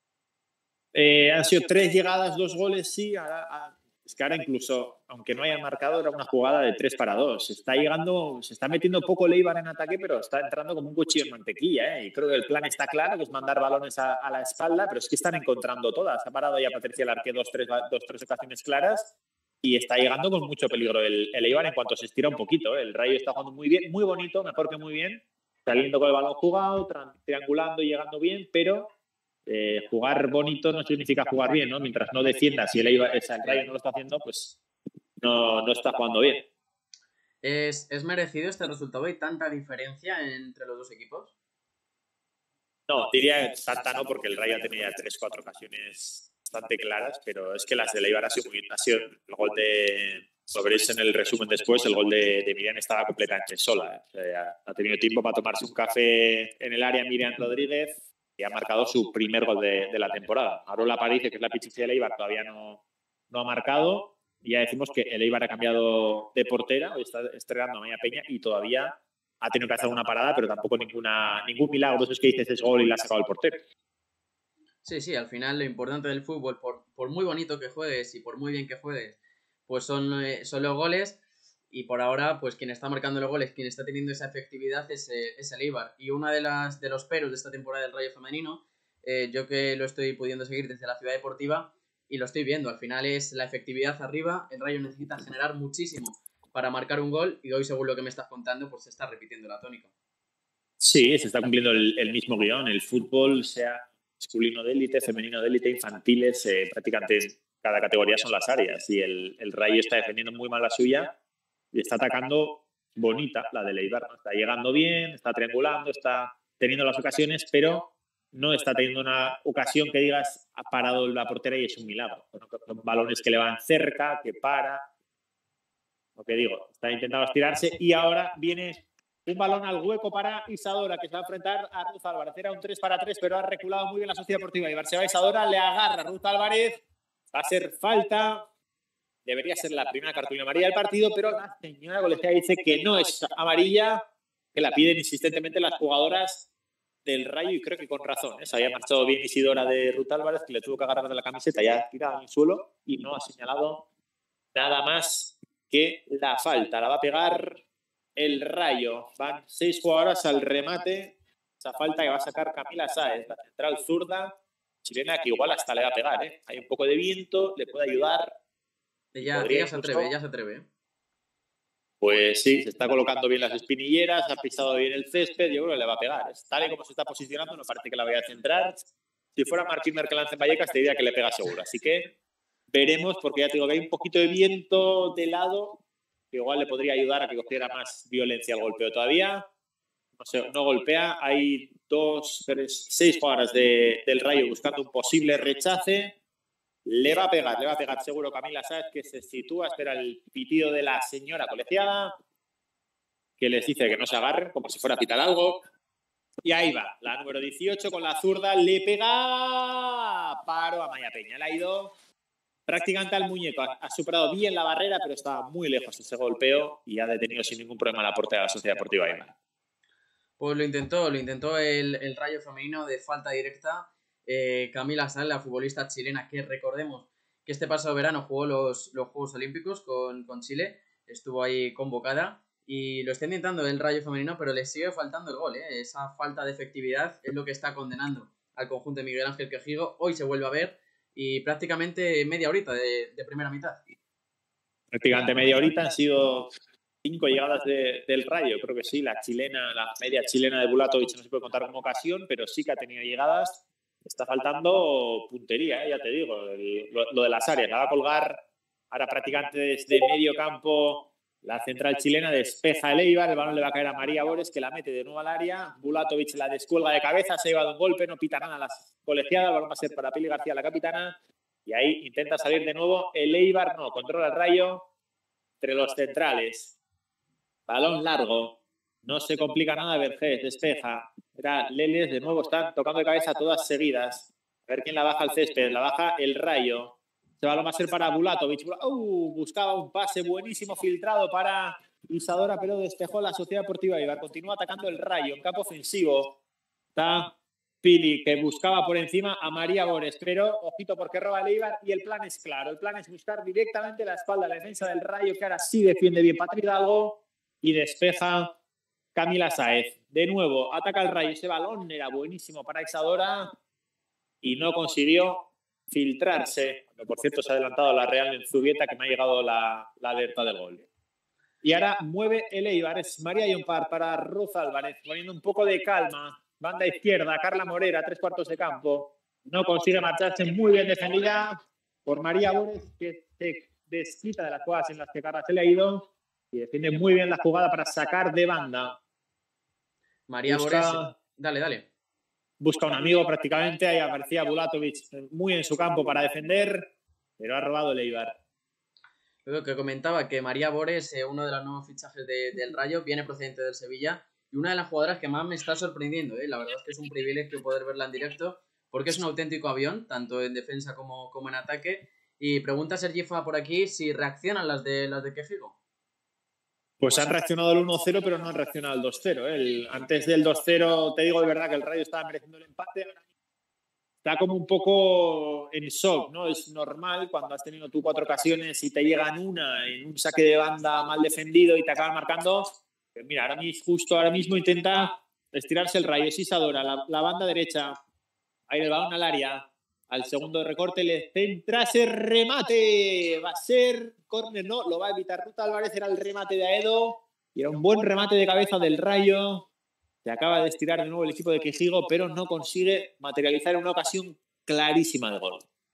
Eh, han sido tres llegadas, dos goles, sí, ahora, es que ahora incluso, aunque no hayan marcado, era una jugada de tres para dos. Se está llegando, se está metiendo poco Leibar en ataque, pero está entrando como un cuchillo en mantequilla, ¿eh? Y creo que el plan está claro, que es mandar balones a, a la espalda, pero es que están encontrando todas. Ha parado ya Patricia Larqué dos, tres, dos, tres ocasiones claras. Y está llegando con mucho peligro el, el Eibar en cuanto se estira un poquito. ¿eh? El Rayo está jugando muy bien, muy bonito, mejor que muy bien. Saliendo con el balón jugado, triangulando y llegando bien, pero eh, jugar bonito no significa jugar bien, ¿no? Mientras no defiendas y el, Eibar, el Rayo no lo está haciendo, pues no, no está jugando bien. ¿Es, ¿Es merecido este resultado? ¿Hay tanta diferencia entre los dos equipos? No, diría tanta no, porque el Rayo tenía tres, cuatro ocasiones bastante claras, pero es que las de Eibar ha sido muy... Ha sido el gol de... Lo veréis en el resumen después, el gol de, de Miriam estaba completamente sola. O sea, ha tenido tiempo para tomarse un café en el área Miriam Rodríguez y ha marcado su primer gol de, de la temporada. Arola Aparicio, que es la pichichi de Eibar, todavía no, no ha marcado. Y ya decimos que el Eibar ha cambiado de portera, hoy está estrenando a Maya Peña y todavía ha tenido que hacer una parada, pero tampoco ninguna, ningún milagro. Eso es que dices es gol y la ha sacado el portero. Sí, sí, al final lo importante del fútbol, por, por muy bonito que juegues y por muy bien que juegues, pues son, eh, son los goles. Y por ahora, pues quien está marcando los goles, quien está teniendo esa efectividad es, eh, es el Eibar. Y una de las de los peros de esta temporada del Rayo femenino eh, yo que lo estoy pudiendo seguir desde la Ciudad Deportiva y lo estoy viendo. Al final es la efectividad arriba, el Rayo necesita generar muchísimo para marcar un gol y hoy, según lo que me estás contando, pues se está repitiendo la tónica. Sí, se está cumpliendo el, el mismo guión. El fútbol, sea masculino de élite, femenino de élite, infantiles, eh, prácticamente cada categoría son las áreas. Y el, el Rayo está defendiendo muy mal la suya y está atacando bonita la de Eibar, ¿no? Está llegando bien, está triangulando, está teniendo las ocasiones, pero no está teniendo una ocasión que digas ha parado la portera y es un milagro. Son balones que le van cerca, que para. Lo que digo, está intentando estirarse y ahora viene un balón al hueco para Isadora, que se va a enfrentar a Ruth Álvarez. Era un tres para tres, pero ha reculado muy bien la Sociedad Deportiva Eibar. Se va Isadora, le agarra a Ruth Álvarez. Va a ser falta. Debería ser la primera cartulina amarilla del partido, pero la señora colegiada dice que no es amarilla, que la piden insistentemente las jugadoras del Rayo y creo que con razón. ¿eh? Se había marchado bien Isidora de Ruth Álvarez, que le tuvo que agarrar de la camiseta, ya tirada en el suelo y no ha señalado nada más que la falta. La va a pegar el Rayo. Van seis jugadoras al remate. Esa falta que va a sacar Camila Sáez, la central zurda chilena, que igual hasta le va a pegar. ¿eh? Hay un poco de viento, le puede ayudar. Ella, ella se atreve, ella se atreve. Pues sí, se está colocando bien las espinilleras, ha pisado bien el césped, yo creo que le va a pegar. Tal y como se está posicionando, no parece que la vaya a centrar. Si fuera Martín Merkelance en Vallecas, te diría que le pega seguro. Así que veremos, porque ya te digo que hay un poquito de viento de lado, que igual le podría ayudar a que cogiera más violencia al golpeo todavía. No sé, no golpea. Hay dos, tres, seis jugadoras de, del Rayo buscando un posible rechace. Le va a pegar, le va a pegar seguro Camila Sáez, que se sitúa, espera el pitido de la señora colegiada, que les dice que no se agarren, como si fuera a pitar algo. Y ahí va, la número dieciocho con la zurda, le pega paro a Maya Peña. Le ha ido prácticamente al muñeco, ha superado bien la barrera, pero estaba muy lejos ese golpeo y ha detenido sin ningún problema la portería de la Sociedad Deportiva Eibar. Pues lo intentó, lo intentó el, el Rayo femenino de falta directa. Eh, Camila Sáez, la futbolista chilena, que recordemos que este pasado verano jugó los, los Juegos Olímpicos con, con Chile, estuvo ahí convocada y lo está intentando el Rayo femenino, pero le sigue faltando el gol, ¿eh? Esa falta de efectividad es lo que está condenando al conjunto de Miguel Ángel Quejigo. Hoy se vuelve a ver y prácticamente media horita de, de primera mitad. Prácticamente media horita, han sido cinco llegadas de, del Rayo, creo que sí, la chilena, la media chilena de Bulatovic no se puede contar como ocasión, pero sí que ha tenido llegadas. Está faltando puntería, ¿eh? Ya te digo, el, lo, lo de las áreas. La va a colgar ahora prácticamente desde medio campo la central chilena, despeja el Eibar, el balón le va a caer a María Bores, que la mete de nuevo al área. Bulatovic la descuelga de cabeza, se ha llevado un golpe, no pita nada a las colegiadas, el balón va a ser para Pili García, la capitana, y ahí intenta salir de nuevo el Eibar, no, controla el Rayo entre los centrales. Balón largo. No se complica nada, Vergés, despeja. Era Leles, de nuevo están tocando de cabeza todas seguidas. A ver quién la baja al césped. La baja el Rayo. Se va a ser para Bulatovic. Uh, buscaba un pase buenísimo filtrado para Isadora, pero despejó la Sociedad Deportiva Eibar. Continúa atacando el Rayo en campo ofensivo. Está Pili, que buscaba por encima a María Bores, pero ojito porque roba el Eibar y el plan es claro. El plan es buscar directamente la espalda a la defensa del Rayo, que ahora sí defiende bien Patri Hidalgo y despeja Camila Sáez. De nuevo, ataca el Rayo. Ese balón era buenísimo para Isadora y no consiguió filtrarse. Por cierto, se ha adelantado la Real en Zubieta, que me ha llegado la, la alerta del gol. Y ahora mueve el Eibar. Es María Llompar para Ruth Álvarez, poniendo un poco de calma. Banda izquierda, Carla Morera, tres cuartos de campo. No consigue marcharse, muy bien defendida por María Bores, que se desquita de las jugadas en las que Carla se le ha ido y defiende muy bien la jugada para sacar de banda. María busca, Bores, dale, dale. Busca un amigo prácticamente, ahí aparecía Bulatovic muy en su campo para defender, pero ha robado el Eibar. Lo que comentaba que María Bores, eh, uno de los nuevos fichajes de, del Rayo, viene procedente del Sevilla y una de las jugadoras que más me está sorprendiendo. ¿eh? La verdad es que es un privilegio poder verla en directo porque es un auténtico avión, tanto en defensa como, como en ataque. Y pregunta Sergifa por aquí si reaccionan las de, las de Quejigo. Pues han reaccionado al uno cero, pero no han reaccionado al dos cero. ¿eh? Antes del dos cero, te digo de verdad que el Rayo estaba mereciendo el empate. Está como un poco en shock, ¿no? Es normal cuando has tenido tú cuatro ocasiones y te llegan una en un saque de banda mal defendido y te acaban marcando. Pero mira, ahora mismo, justo ahora mismo intenta estirarse el Rayo. Es Isadora, la, la banda derecha. Ahí el balón al área. Al segundo recorte le centra ese remate. Va a ser córner, no, lo va a evitar Ruth Álvarez. Era el remate de Aedo. Y era un buen remate de cabeza del Rayo. Se acaba de estirar de nuevo el equipo de Quejigo, pero no consigue materializar una ocasión clarísima de gol.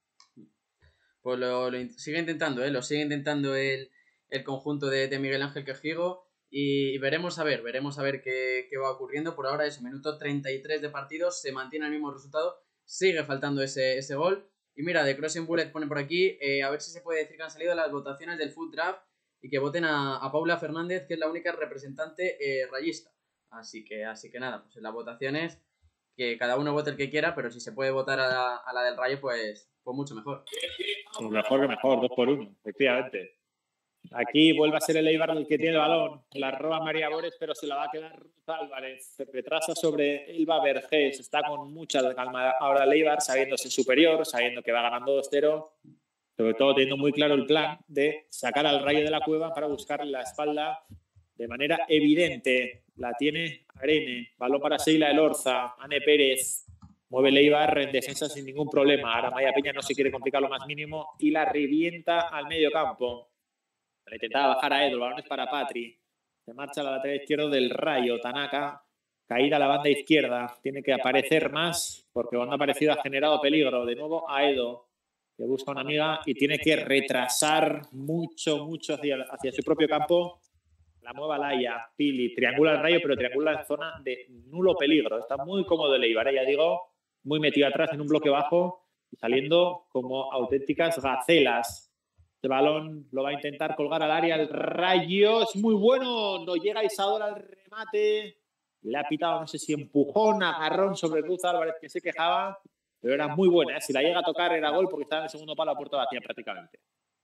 Pues lo, lo sigue intentando, ¿eh? Lo sigue intentando el, el conjunto de, de Miguel Ángel Quejigo. Y, y veremos a ver, veremos a ver qué, qué va ocurriendo. Por ahora es minuto treinta y tres de partido, se mantiene el mismo resultado, sigue faltando ese, ese gol. Y mira, The Crossing Bullet pone por aquí, eh, a ver si se puede decir que han salido las votaciones del Food Draft y que voten a, a Paula Fernández, que es la única representante eh, rayista. Así que, así que nada, pues en las votaciones que cada uno vote el que quiera, pero si se puede votar a la, a la del Rayo, pues, pues mucho mejor. Pues mejor que mejor, dos por uno, efectivamente. Aquí vuelve a ser el Eibar el que tiene el balón. La roba María Bores, pero se la va a quedar Ruth Álvarez. Se retrasa sobre Elba Vergés. Está con mucha calma ahora el Eibar, sabiéndose superior, sabiendo que va ganando dos cero. Sobre todo teniendo muy claro el plan de sacar al Rayo de la cueva para buscar la espalda de manera evidente. La tiene Arene. Balón para Sheila Elorza. Ane Pérez. Mueve el Eibar en defensa sin ningún problema. Ahora Maya Peña no se quiere complicar lo más mínimo y la revienta al medio campo. Le intentaba bajar a Edo, el balón es para Patri. Se marcha a la lateral izquierda del Rayo. Tanaka, caída a la banda izquierda. Tiene que aparecer más, porque cuando ha aparecido ha generado peligro. De nuevo a Edo, que busca una amiga y tiene que retrasar mucho, mucho hacia, hacia su propio campo. La mueva Laia, Pili, triangula el Rayo, pero triangula en zona de nulo peligro. Está muy cómodo el Eibar, ya digo, muy metido atrás en un bloque bajo y saliendo como auténticas gacelas. Este balón lo va a intentar colgar al área el Rayo. Es muy bueno. No llega Isadora al remate. Le ha pitado, no sé si empujón, agarrón sobre Ruth Álvarez, que se quejaba. Pero era muy buena. ¿eh? Si la llega a tocar era gol porque estaba en el segundo palo a puerta vacía prácticamente.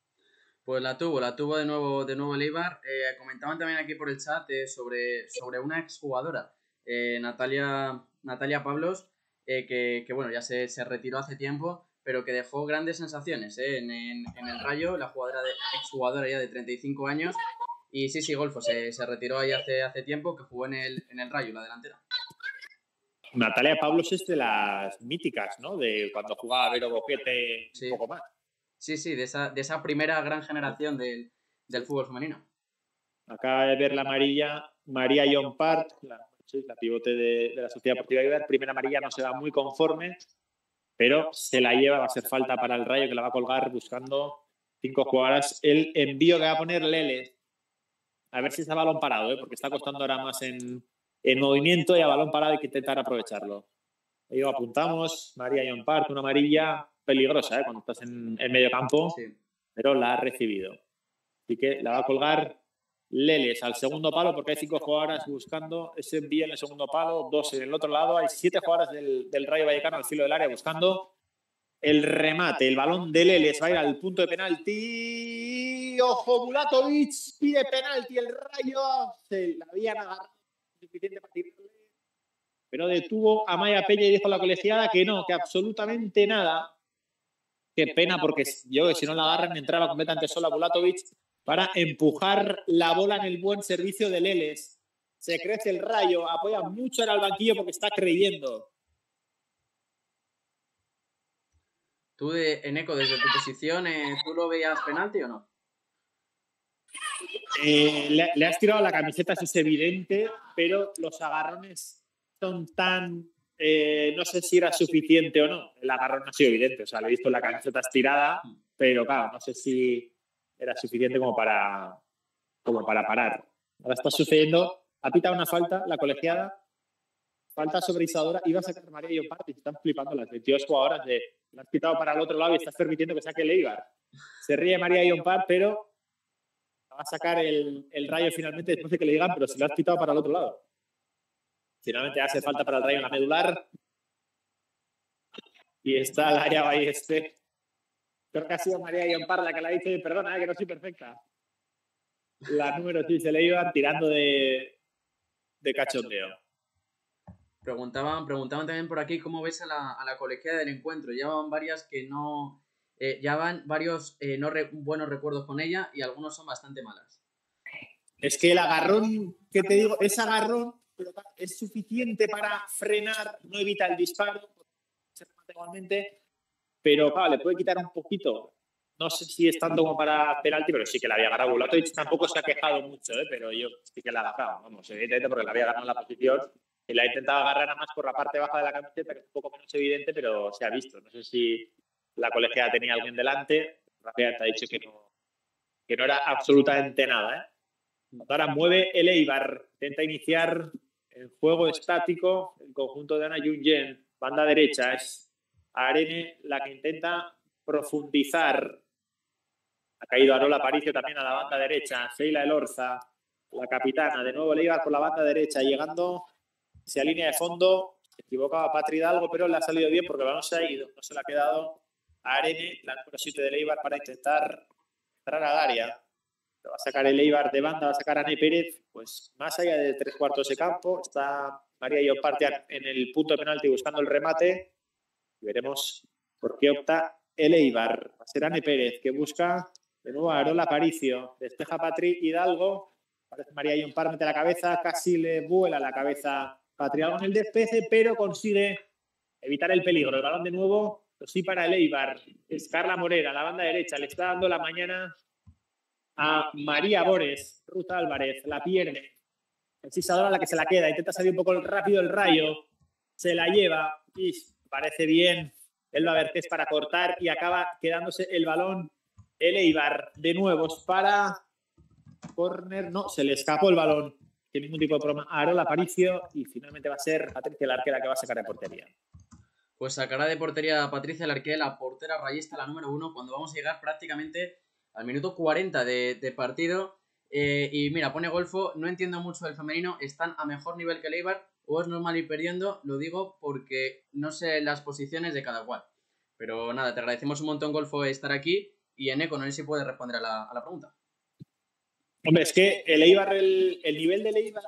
Pues la tuvo, la tuvo de nuevo, de nuevo el Eibar. Eh, comentaban también aquí por el chat eh, sobre, sobre una exjugadora, eh, Natalia, Natalia Pablos, eh, que, que bueno, ya se, se retiró hace tiempo, pero que dejó grandes sensaciones eh, en, en, en el Rayo, la jugadora de, exjugadora ya de treinta y cinco años. Y sí, sí, Golfo, se, se retiró ahí hace, hace tiempo, que jugó en el, en el Rayo, la delantera. Natalia Pablos es de las míticas, ¿no? De cuando jugaba Vero Boquete sí. un poco más. Sí, sí, de esa, de esa primera gran generación del, del fútbol femenino. Acaba de ver la amarilla María Llompart, la, la pivote de, de la Sociedad Deportiva Eibar. Primera amarilla, no se va muy conforme, pero se la lleva, va a ser falta para el Rayo, que la va a colgar buscando cinco jugadoras. El envío que va a poner Lele. A ver si está balón parado, ¿eh? Porque está costando ahora más en, en movimiento y a balón parado hay que intentar aprovecharlo. Ahí lo apuntamos, María Llompart, una amarilla peligrosa ¿eh? Cuando estás en, en medio campo, sí. Pero la ha recibido. Así que la va a colgar Leles al segundo palo porque hay cinco jugadoras buscando ese envío en el segundo palo, dos en el otro lado. Hay siete jugadoras del, del Rayo Vallecano al filo del área buscando el remate. El balón de Leles va a ir al punto de penalti. ¡Ojo, Bulatovic! Pide penalti el Rayo. Se la habían agarrado suficiente para tirarle. Pero detuvo a Maya Peña y dijo a la colegiada que no, que absolutamente nada. Qué pena, porque yo que si no la agarran entraba completamente sola Bulatovic para empujar la bola en el buen servicio de Leles. Se crece el Rayo, apoya mucho en el banquillo porque está creyendo. Tú, de, Eneco, desde tu posición, eh, ¿tú lo veías penalti o no? Eh, le, le has tirado la camiseta, eso es evidente, pero los agarrones son tan... Eh, no sé si era suficiente o no. El agarrón no ha sido evidente. O sea, le he visto la camiseta estirada, pero claro, no sé si era suficiente como para, como para parar. Ahora está sucediendo. Ha pitado una falta, la colegiada. Falta sobre Isadora. Iba a sacar María Llompart y están flipando las veintidós jugadoras de... La has pitado para el otro lado y estás permitiendo que saque el Eibar. Se ríe María Llompart, pero va a sacar el, el Rayo finalmente después de que le digan, pero si lo has pitado para el otro lado. Finalmente hace falta para el Rayo en la medular. Y está el área ahí este. Creo que ha sido María Llompart la que la ha dicho, perdona, eh, que no soy perfecta. La número seis se le iban tirando de, de cachondeo. Preguntaban, preguntaban también por aquí cómo ves a la, a la colegiada del encuentro. Llevaban varias que no... Eh, llevaban varios eh, no re, buenos recuerdos con ella y algunos son bastante malas. Es que el agarrón, que te digo, es agarrón, pero es suficiente para frenar, no evita el disparo. igualmente, pero claro, le puede quitar un poquito. No sé si es tanto como para penalti, pero sí que la había ganado. Bulatovic tampoco se ha quejado mucho, ¿eh? Pero yo sí que la ha agarrado, vamos, evidentemente porque la había ganado en la posición y la ha intentado agarrar nada más por la parte baja de la camiseta, que es un poco menos evidente, pero se ha visto. No sé si la colegiada tenía alguien delante, rápidamente ha dicho que no, que no era absolutamente nada, ¿eh? Ahora mueve el Eibar, intenta iniciar el juego estático, el conjunto de Ana Jungen, banda derecha, es Arene la que intenta profundizar. Ha caído Arola Aparicio también a la banda derecha, Sheila Elorza, la capitana, de nuevo el Eibar por la banda derecha, llegando hacia línea de fondo, se equivocaba Patri Hidalgo, pero le ha salido bien porque el balón se ha ido, no se le ha quedado a Arene, la número siete del Eibar, para intentar entrar al área. Lo va a sacar el Eibar de banda, va a sacar a Ane Pérez, pues más allá de tres cuartos de campo, está María Lloparte en el punto de penalti buscando el remate, y veremos por qué opta el Eibar. Va a ser Ane Pérez, que busca de nuevo a Arola Aparicio, despeja Patri Hidalgo, parece María Lloparte, mete la cabeza, casi le vuela la cabeza Patri Hidalgo en el despeje, pero consigue evitar el peligro. El balón de nuevo, lo sí para el Eibar, es Carla Morera, la banda derecha, le está dando la mañana a María Bores. Ruth Álvarez la pierde, Isadora la que se la queda, intenta salir un poco rápido el Rayo, se la lleva y parece bien Elba Vertés para cortar y acaba quedándose el balón el Eibar. De nuevo para córner, no, se le escapó el balón sin ningún tipo de problema a Arola Aparicio y finalmente va a ser Patricia Larqué la que va a sacar de portería. Pues sacará de portería a Patricia Larqué, la portera rayista, la número uno, cuando vamos a llegar prácticamente al minuto cuarenta de, de partido. Eh, y mira, pone Golfo, no entiendo mucho del femenino, están a mejor nivel que el Eibar, o es normal ir perdiendo, lo digo porque no sé las posiciones de cada cual. Pero nada, te agradecemos un montón, Golfo, estar aquí, y Eneco, no sé si puedes responder a la, a la pregunta. Hombre, es que el Eibar, el, el nivel del Eibar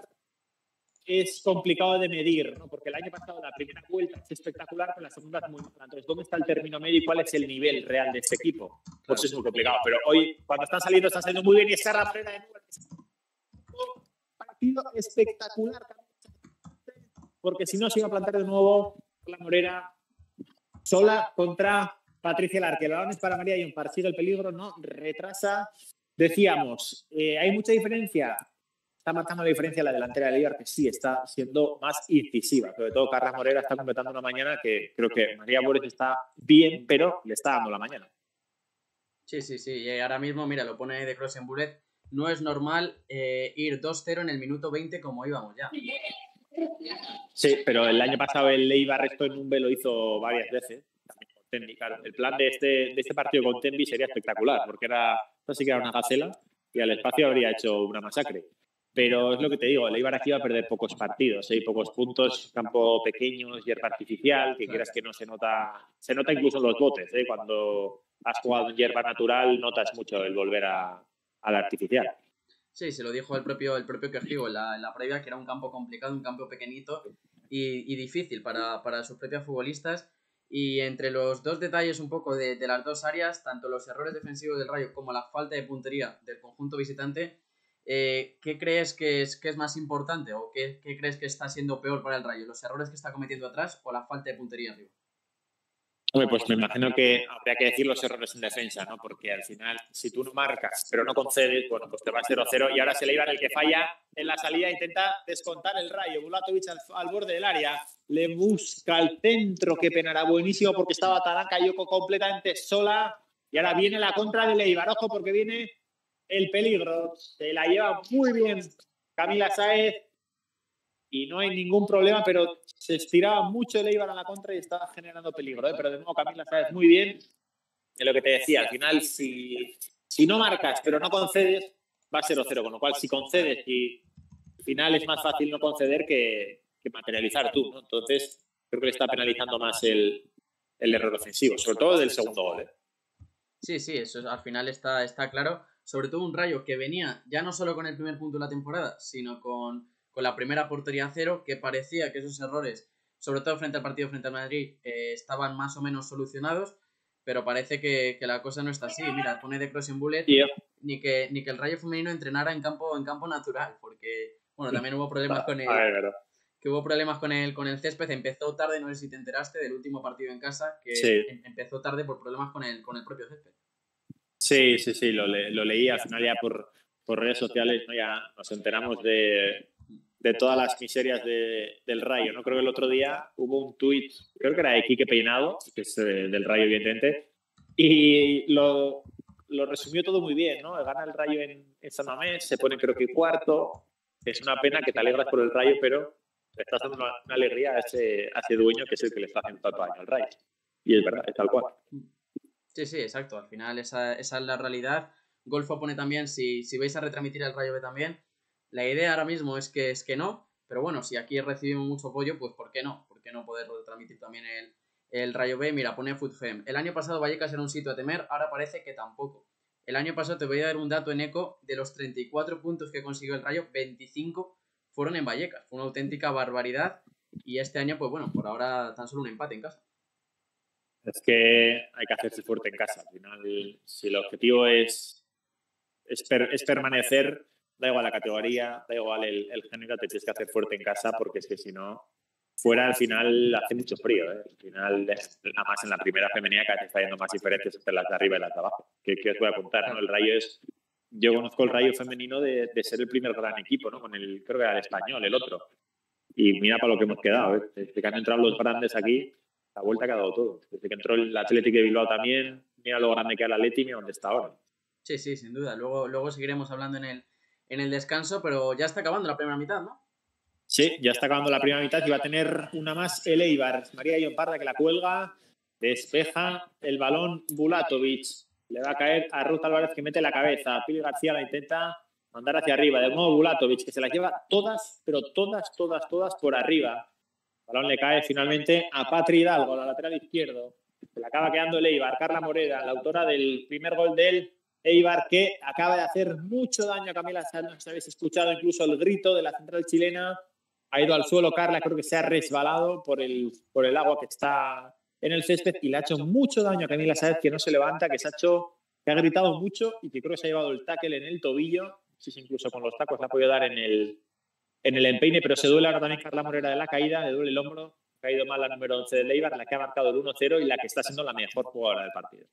es complicado de medir, ¿no? Porque el año pasado la primera vuelta es espectacular, pero la segunda es muy mala. Entonces, ¿dónde está el término medio y cuál es el nivel real de este equipo? Pues claro, es muy complicado. Pero hoy, cuando están saliendo, están saliendo muy bien y Escarra frena de nuevo. Un partido espectacular. Porque si no, se iba a plantar de nuevo la Morera sola contra Patricia Larqué. El balón es para María Lloparte, sigue el peligro, no retrasa. Decíamos, eh, ¿hay mucha diferencia? Está marcando la diferencia la delantera del Eibar, que sí está siendo más incisiva. Sobre todo Carla Morera está completando una mañana que creo que María Bores está bien, pero le está dando la mañana. Sí, sí, sí. Y ahora mismo, mira, lo pone de Cross en Bullet. No es normal eh, ir dos cero en el minuto veinte como íbamos ya. Sí, pero el año pasado el Eibar esto en Numbe lo hizo varias veces. También con Tenby, claro. El plan de este, de este partido con Tenby sería espectacular, porque era, no sé si era una gacela y al espacio habría hecho una masacre. Pero es lo que te digo, el Eibar aquí va a perder pocos partidos, hay ¿eh? pocos puntos, campo pequeño, hierba artificial, que quieras que no se nota, se nota incluso en los botes, ¿eh? Cuando has jugado en hierba natural notas mucho el volver a, a la artificial. Sí, se lo dijo el propio, el propio Quercigo en la, en la previa, que era un campo complicado, un campo pequeñito y, y difícil para, para sus propios futbolistas. Y entre los dos detalles un poco de, de las dos áreas, tanto los errores defensivos del Rayo como la falta de puntería del conjunto visitante, Eh, ¿qué crees que es, que es más importante o qué, qué crees que está siendo peor para el Rayo? ¿Los errores que está cometiendo atrás o la falta de puntería arriba? Hombre, pues me imagino que habría que decir los errores en defensa, ¿no? Porque al final, si tú no marcas, pero no concedes, bueno, pues te va cero cero y ahora se le iba el que falla en la salida, intenta descontar el Rayo. Bulatovic al, al borde del área, le busca el centro, que penará buenísimo porque estaba Taranca Yoko completamente sola y ahora viene la contra de Eibar. Ojo, porque viene el peligro, se la lleva muy bien Camila Sáez y no hay ningún problema, pero se estiraba mucho el Eibar a la contra y estaba generando peligro, ¿eh? Pero de nuevo Camila Sáez muy bien, es lo que te decía, al final si, si no marcas pero no concedes va a cero cero, con lo cual si concedes y al final es más fácil no conceder que, que materializar tú, ¿no? Entonces creo que le está penalizando más el, el error ofensivo, sobre todo del segundo gol, ¿eh? Sí, sí, eso al final está, está claro. Sobre todo un Rayo que venía ya no solo con el primer punto de la temporada, sino con, con la primera portería a cero, que parecía que esos errores, sobre todo frente al partido frente al Madrid, eh, estaban más o menos solucionados, pero parece que, que la cosa no está así. Mira, pone de Cross en Bullet ni que, ni que el Rayo femenino entrenara en campo, en campo natural, porque, bueno, también hubo problemas con el, que hubo problemas con el, con el césped, empezó tarde, no sé si te enteraste del último partido en casa, que sí. em, empezó tarde por problemas con el, con el propio césped. Sí, sí, sí, lo, le, lo leí al final ya por, por redes sociales, ¿no? Ya nos enteramos de, de todas las miserias de, del Rayo, ¿no? Creo que el otro día hubo un tuit, creo que era de Quique Peinado, que es eh, del Rayo, evidentemente, y lo, lo resumió todo muy bien, ¿no? Gana el Rayo en, en San Mamés, se pone creo que cuarto, es una pena que te alegras por el Rayo, pero le estás dando una, una alegría a ese, a ese dueño que es el que le está haciendo tanto daño al Rayo. Y es verdad, es tal cual. Sí, sí, exacto. Al final esa, esa es la realidad. Golfo pone también, si, si vais a retransmitir el Rayo B también, la idea ahora mismo es que, es que no, pero bueno, si aquí recibimos mucho apoyo, pues ¿por qué no? ¿Por qué no poder retransmitir también el, el Rayo B? Mira, pone FootFem. El año pasado Vallecas era un sitio a temer, ahora parece que tampoco. El año pasado te voy a dar un dato en eco, de los treinta y cuatro puntos que consiguió el Rayo, veinticinco fueron en Vallecas. Fue una auténtica barbaridad y este año, pues bueno, por ahora tan solo un empate en casa. Es que hay que hacerse fuerte en casa. Al final, si el objetivo es, es, per, es permanecer, da igual la categoría, da igual el, el género, te tienes que hacer fuerte en casa porque es que si no, fuera al final hace mucho frío. ¿eh? Al final, además en la primera femenina cada vez está yendo más diferentes entre las de arriba y las de abajo. ¿Qué, qué os voy a contar? ¿no? El Rayo es... Yo conozco el Rayo femenino de, de ser el primer gran equipo, ¿no? Con el, creo que era el Español, el otro. Y mira para lo que hemos quedado. ¿eh? Desde que han entrado los grandes aquí, la vuelta ha quedado todo. Desde que entró el Atlético de Bilbao también, mira lo grande que era el Atleti y mira dónde está ahora. Sí, sí, sin duda. Luego, luego seguiremos hablando en el, en el descanso, pero ya está acabando la primera mitad, ¿no? Sí, ya está acabando la primera mitad y va a tener una más el Eibar. María Ion-Parda que la cuelga, despeja el balón Bulatovic. Le va a caer a Ruth Álvarez que mete la cabeza. Pili García la intenta mandar hacia arriba. De nuevo Bulatovic que se las lleva todas, pero todas, todas, todas por arriba. El balón le cae finalmente a Patri Hidalgo, la lateral izquierdo. Se le acaba quedando el Eibar. Carla Morera, la autora del primer gol del Eibar, que acaba de hacer mucho daño a Camila Sáenz. No sé si habéis escuchado incluso el grito de la central chilena. Ha ido al suelo Carla, creo que se ha resbalado por el, por el agua que está en el césped y le ha hecho mucho daño a Camila Sáenz, que no se levanta, que se ha hecho, que ha gritado mucho y que creo que se ha llevado el tackle en el tobillo. No sé si incluso con los tacos le ha podido dar en el, en el empeine, pero se duele ahora también Carla Morera de la caída, le duele el hombro. Ha caído mal la número once del Eibar, la que ha marcado el uno cero y la que está siendo la mejor jugadora del partido.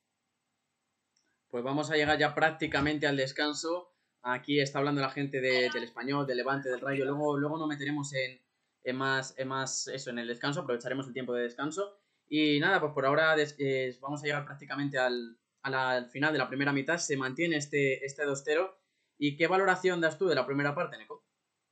Pues vamos a llegar ya prácticamente al descanso. Aquí está hablando la gente de, del Español, del Levante, del Rayo. Luego, luego nos meteremos en, en, más, en más eso, en el descanso. Aprovecharemos el tiempo de descanso. Y nada, pues por ahora des, eh, vamos a llegar prácticamente al, a la, al final de la primera mitad. Se mantiene este, este dos cero. ¿Y qué valoración das tú de la primera parte, Neko?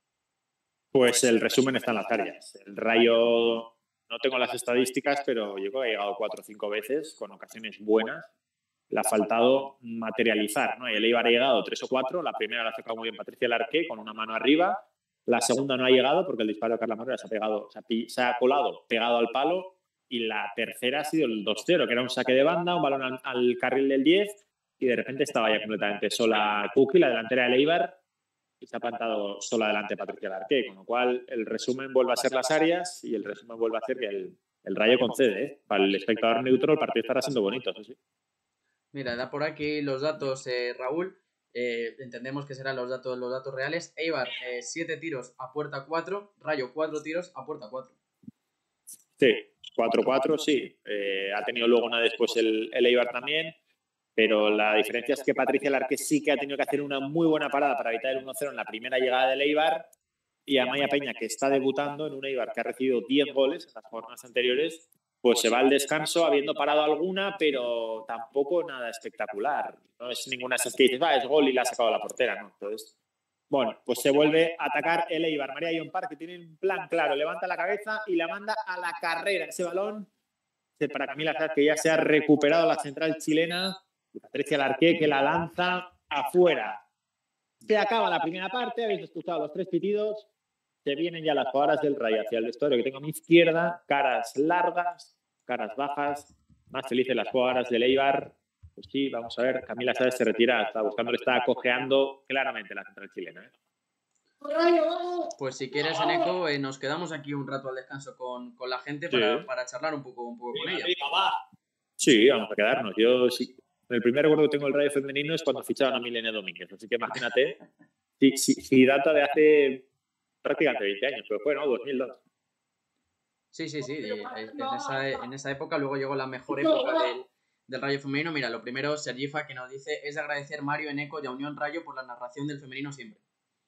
Pues el resumen está en las áreas. El Rayo, no tengo las estadísticas, pero yo creo que ha llegado cuatro o cinco veces con ocasiones buenas. Le ha faltado materializar, ¿no? El Eibar ha llegado tres o cuatro, la primera la ha sacado muy bien Patricia Larqué con una mano arriba, la segunda no ha llegado porque el disparo de Carla Morera se ha, pegado, se ha, se ha colado pegado al palo y la tercera ha sido el dos cero, que era un saque de banda, un balón al, al carril del diez y de repente estaba ya completamente sola Cookie, la delantera del Eibar, y se ha plantado sola delante Patricia Larqué, con lo cual el resumen vuelve a ser las áreas y el resumen vuelve a ser que el, el Rayo concede, ¿eh? Para el espectador neutro el partido estará siendo bonito, eso sí. Mira, da por aquí los datos, eh, Raúl. Eh, entendemos que serán los datos, los datos reales. Eibar, siete eh, tiros a puerta cuatro. Rayo, cuatro tiros a puerta cuatro. Sí, cuatro cuatro, sí. Eh, ha tenido luego una después el, el Eibar también. Pero la diferencia es que Patricia Larqué sí que ha tenido que hacer una muy buena parada para evitar el uno cero en la primera llegada del Eibar. Y Amaya Peña, que está debutando en un Eibar que ha recibido diez goles en las jornadas anteriores, pues se va al descanso habiendo parado alguna, pero tampoco nada espectacular. No es ninguna de esas que dices, va, es gol y la ha sacado a la portera, ¿no? Entonces, bueno, pues se vuelve a atacar el Eibar. María Ion-Parda, que tiene un plan claro, levanta la cabeza y la manda a la carrera. Ese balón para Camila Sáenz, que ya se ha recuperado la central chilena, y Patricia Larqué, que la lanza afuera. Se acaba la primera parte, habéis escuchado los tres pitidos. Se vienen ya las jugadoras del Rayo hacia el vestuario que tengo a mi izquierda, caras largas, caras bajas, más felices las jugadoras del Eibar. Pues sí, vamos a ver, Camila Sáenz se retira, está buscando, le está cojeando claramente la central chilena. ¿eh? Pues si quieres, Eneco, eh, nos quedamos aquí un rato al descanso con, con la gente para, sí. para charlar un poco, un poco con ella. Sí, vamos a quedarnos. Yo sí. El primer recuerdo que tengo del Rayo femenino es cuando ficharon a Milena Domínguez, así que imagínate, si, si, si data de hace prácticamente veinte años, pero fue, ¿no? dos mil dos. Sí, sí, sí. En esa, en esa época luego llegó la mejor época del, del Rayo femenino. Mira, lo primero, Sergifa, que nos dice, es de agradecer Mario, Eneco y a Unión Rayo por la narración del femenino siempre.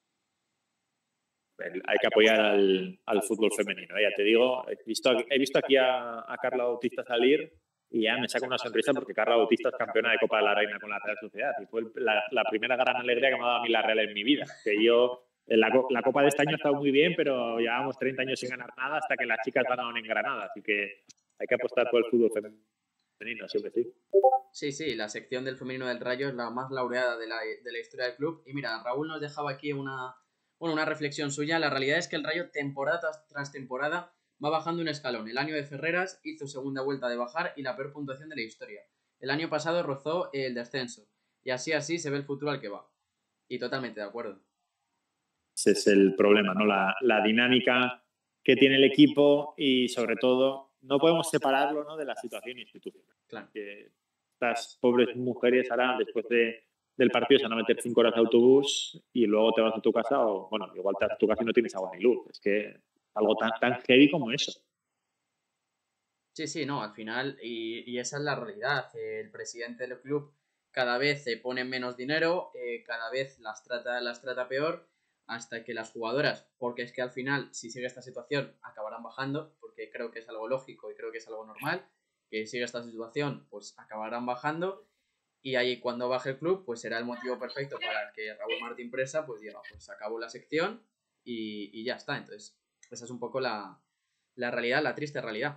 Hay que apoyar al, al fútbol femenino. Ya te digo, he visto, he visto aquí a, a Carla Bautista salir y ya me saca una sonrisa porque Carla Bautista es campeona de Copa de la Reina con la Real Sociedad y fue la, la primera gran alegría que me ha dado a mí la Real en mi vida. Que yo, la, la Copa de este año ha estado muy bien, pero llevábamos treinta años sin ganar nada hasta que las chicas ganaron en Granada. Así que hay que apostar por el fútbol femenino, siempre sí. Sí, sí, la sección del femenino del Rayo es la más laureada de la, de la historia del club. Y mira, Raúl nos dejaba aquí una, bueno, una reflexión suya. La realidad es que el Rayo, temporada tras, tras temporada, va bajando un escalón. El año de Ferreras hizo segunda vuelta de bajar y la peor puntuación de la historia. El año pasado rozó el descenso. Y así, así se ve el futuro al que va. Y totalmente de acuerdo. Ese es el problema, ¿no? La, la dinámica que tiene el equipo y, sobre todo, no podemos separarlo, ¿no?, de la situación institucional. Claro. Que estas pobres mujeres ahora, después de, del partido, se van a meter cinco horas de autobús y luego te vas a tu casa o, bueno, igual te vas a tu casa y no tienes agua ni luz. Es que algo tan, tan heavy como eso. Sí, sí, no, al final, y, y esa es la realidad. El presidente del club cada vez se pone menos dinero, eh, cada vez las trata, las trata peor, hasta que las jugadoras, porque es que al final, si sigue esta situación, acabarán bajando, porque creo que es algo lógico y creo que es algo normal, que siga esta situación, pues acabarán bajando, y ahí cuando baje el club, pues será el motivo perfecto para que Raúl Martín Presa pues diga, pues acabó la sección y, y ya está. Entonces, esa es un poco la, la realidad, la triste realidad.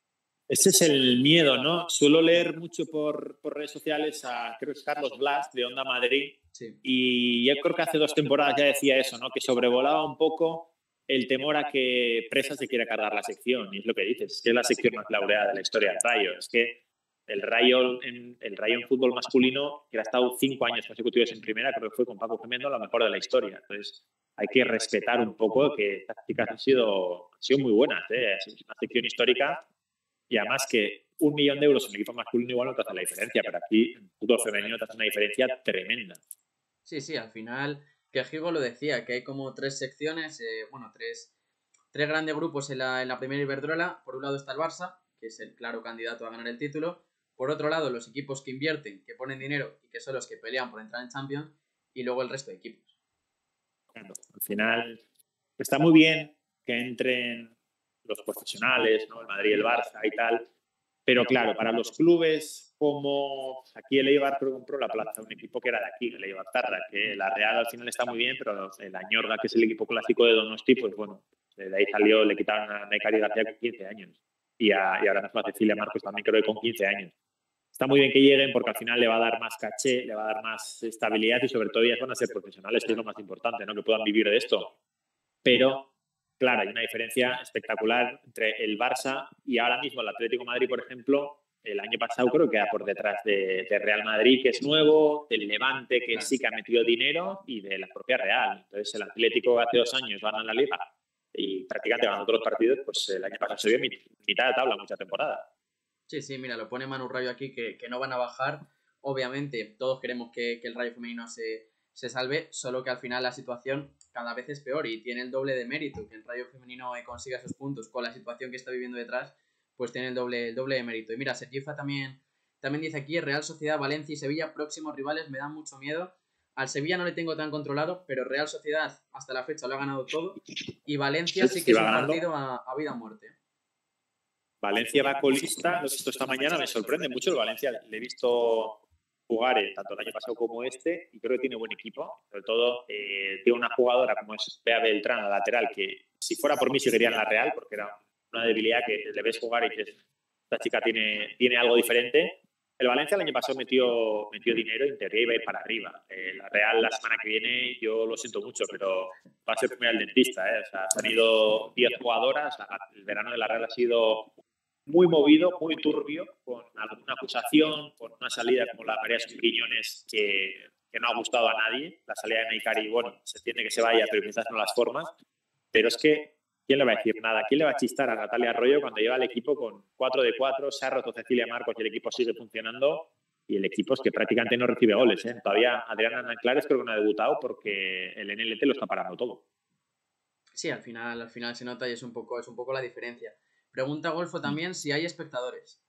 Ese es el miedo, ¿no? Suelo leer mucho por, por redes sociales a, creo que es Carlos Blas, de Onda Madrid, sí. Y yo creo que hace dos temporadas ya decía eso, ¿no? Que sobrevolaba un poco el temor a que Presa se quiera cargar la sección. Y es lo que dices, es que es la sección más laureada de la historia del Rayo. Es que el Rayo en, el Rayo en fútbol masculino, que ha estado cinco años consecutivos en primera, creo que fue con Paco Gemendo la mejor de la historia. Entonces, hay que respetar un poco que estas chicas han sido, han sido muy buenas, ¿eh? Es una sección histórica. Y además que un millón de euros en el equipo masculino igual no te hace la diferencia, pero aquí en fútbol femenino te hace una diferencia tremenda. Sí, sí, al final, que Gigo lo decía, que hay como tres secciones, eh, bueno, tres, tres grandes grupos en la, en la primera Iberdrola. Por un lado está el Barça, que es el claro candidato a ganar el título. Por otro lado, los equipos que invierten, que ponen dinero y que son los que pelean por entrar en Champions. Y luego el resto de equipos. Claro, al final está muy bien que entren los profesionales, ¿no? El Madrid, el Barça y tal, pero claro, para los clubes como aquí el Eibar creo que compró la plaza, un equipo que era de aquí, el Eibar Tarra, que la Real al final está muy bien, pero el Añorga, que es el equipo clásico de Donosti, pues bueno, de ahí salió, le quitaron a Necari García con quince años y, a, y ahora mismo a Cecilia Marcos también creo que con quince años. Está muy bien que lleguen porque al final le va a dar más caché, le va a dar más estabilidad y sobre todo ellas van a ser profesionales, que es lo más importante, ¿no? Que puedan vivir de esto. Pero, claro, hay una diferencia espectacular entre el Barça y ahora mismo el Atlético de Madrid, por ejemplo. El año pasado creo que queda por detrás de, de Real Madrid, que es nuevo, del Levante, que sí que ha metido dinero, y de la propia Real. Entonces, el Atlético hace dos años gana la Liga y prácticamente ganando todos los partidos, pues el año pasado se vio mitad de tabla mucha temporada. Sí, sí, mira, lo pone Manu Rayo aquí, que, que no van a bajar. Obviamente, todos queremos que, que el Rayo femenino se, se salve, solo que al final la situación cada vez es peor y tiene el doble de mérito que el Rayo femenino consiga esos puntos con la situación que está viviendo detrás, pues tiene el doble, el doble de mérito. Y mira, Sergifa también, también dice aquí, Real Sociedad, Valencia y Sevilla, próximos rivales, me dan mucho miedo. Al Sevilla no le tengo tan controlado, pero Real Sociedad hasta la fecha lo ha ganado todo. Y Valencia sí que es un partido a, a vida o muerte. Valencia va colista, lo he visto esta mañana, me sorprende mucho el Valencia. Le he visto jugar eh, tanto el año pasado como este y creo que tiene buen equipo. Sobre todo, eh, tiene una jugadora como es Bea Beltrán, la lateral, que si fuera por mí seguiría en la Real, porque era una debilidad que le ves jugar y dices, esta chica tiene, tiene algo diferente. El Valencia el año pasado metió, metió dinero y en teoría iba a ir para arriba. Eh, la Real la semana que viene, yo lo siento mucho, pero va a ser muy al dentista. Eh. O sea, han ido diez jugadoras, el verano de la Real ha sido muy movido, muy turbio, con alguna acusación, con una salida como la de María Quiñones que, que no ha gustado a nadie. La salida de Neicari, bueno, se entiende que se vaya, pero quizás no las formas. Pero es que, ¿quién le va a decir nada? ¿Quién le va a chistar a Natalia Arroyo cuando lleva el equipo con cuatro de cuatro, se ha roto Cecilia Marcos y el equipo sigue funcionando? Y el equipo es que prácticamente no recibe goles. ¿eh? Todavía Adriana Nanclares creo que no ha debutado porque el N L T lo está parando todo. Sí, al final, al final se nota y es un poco, es un poco la diferencia. Pregunta Golfo también si hay espectadores.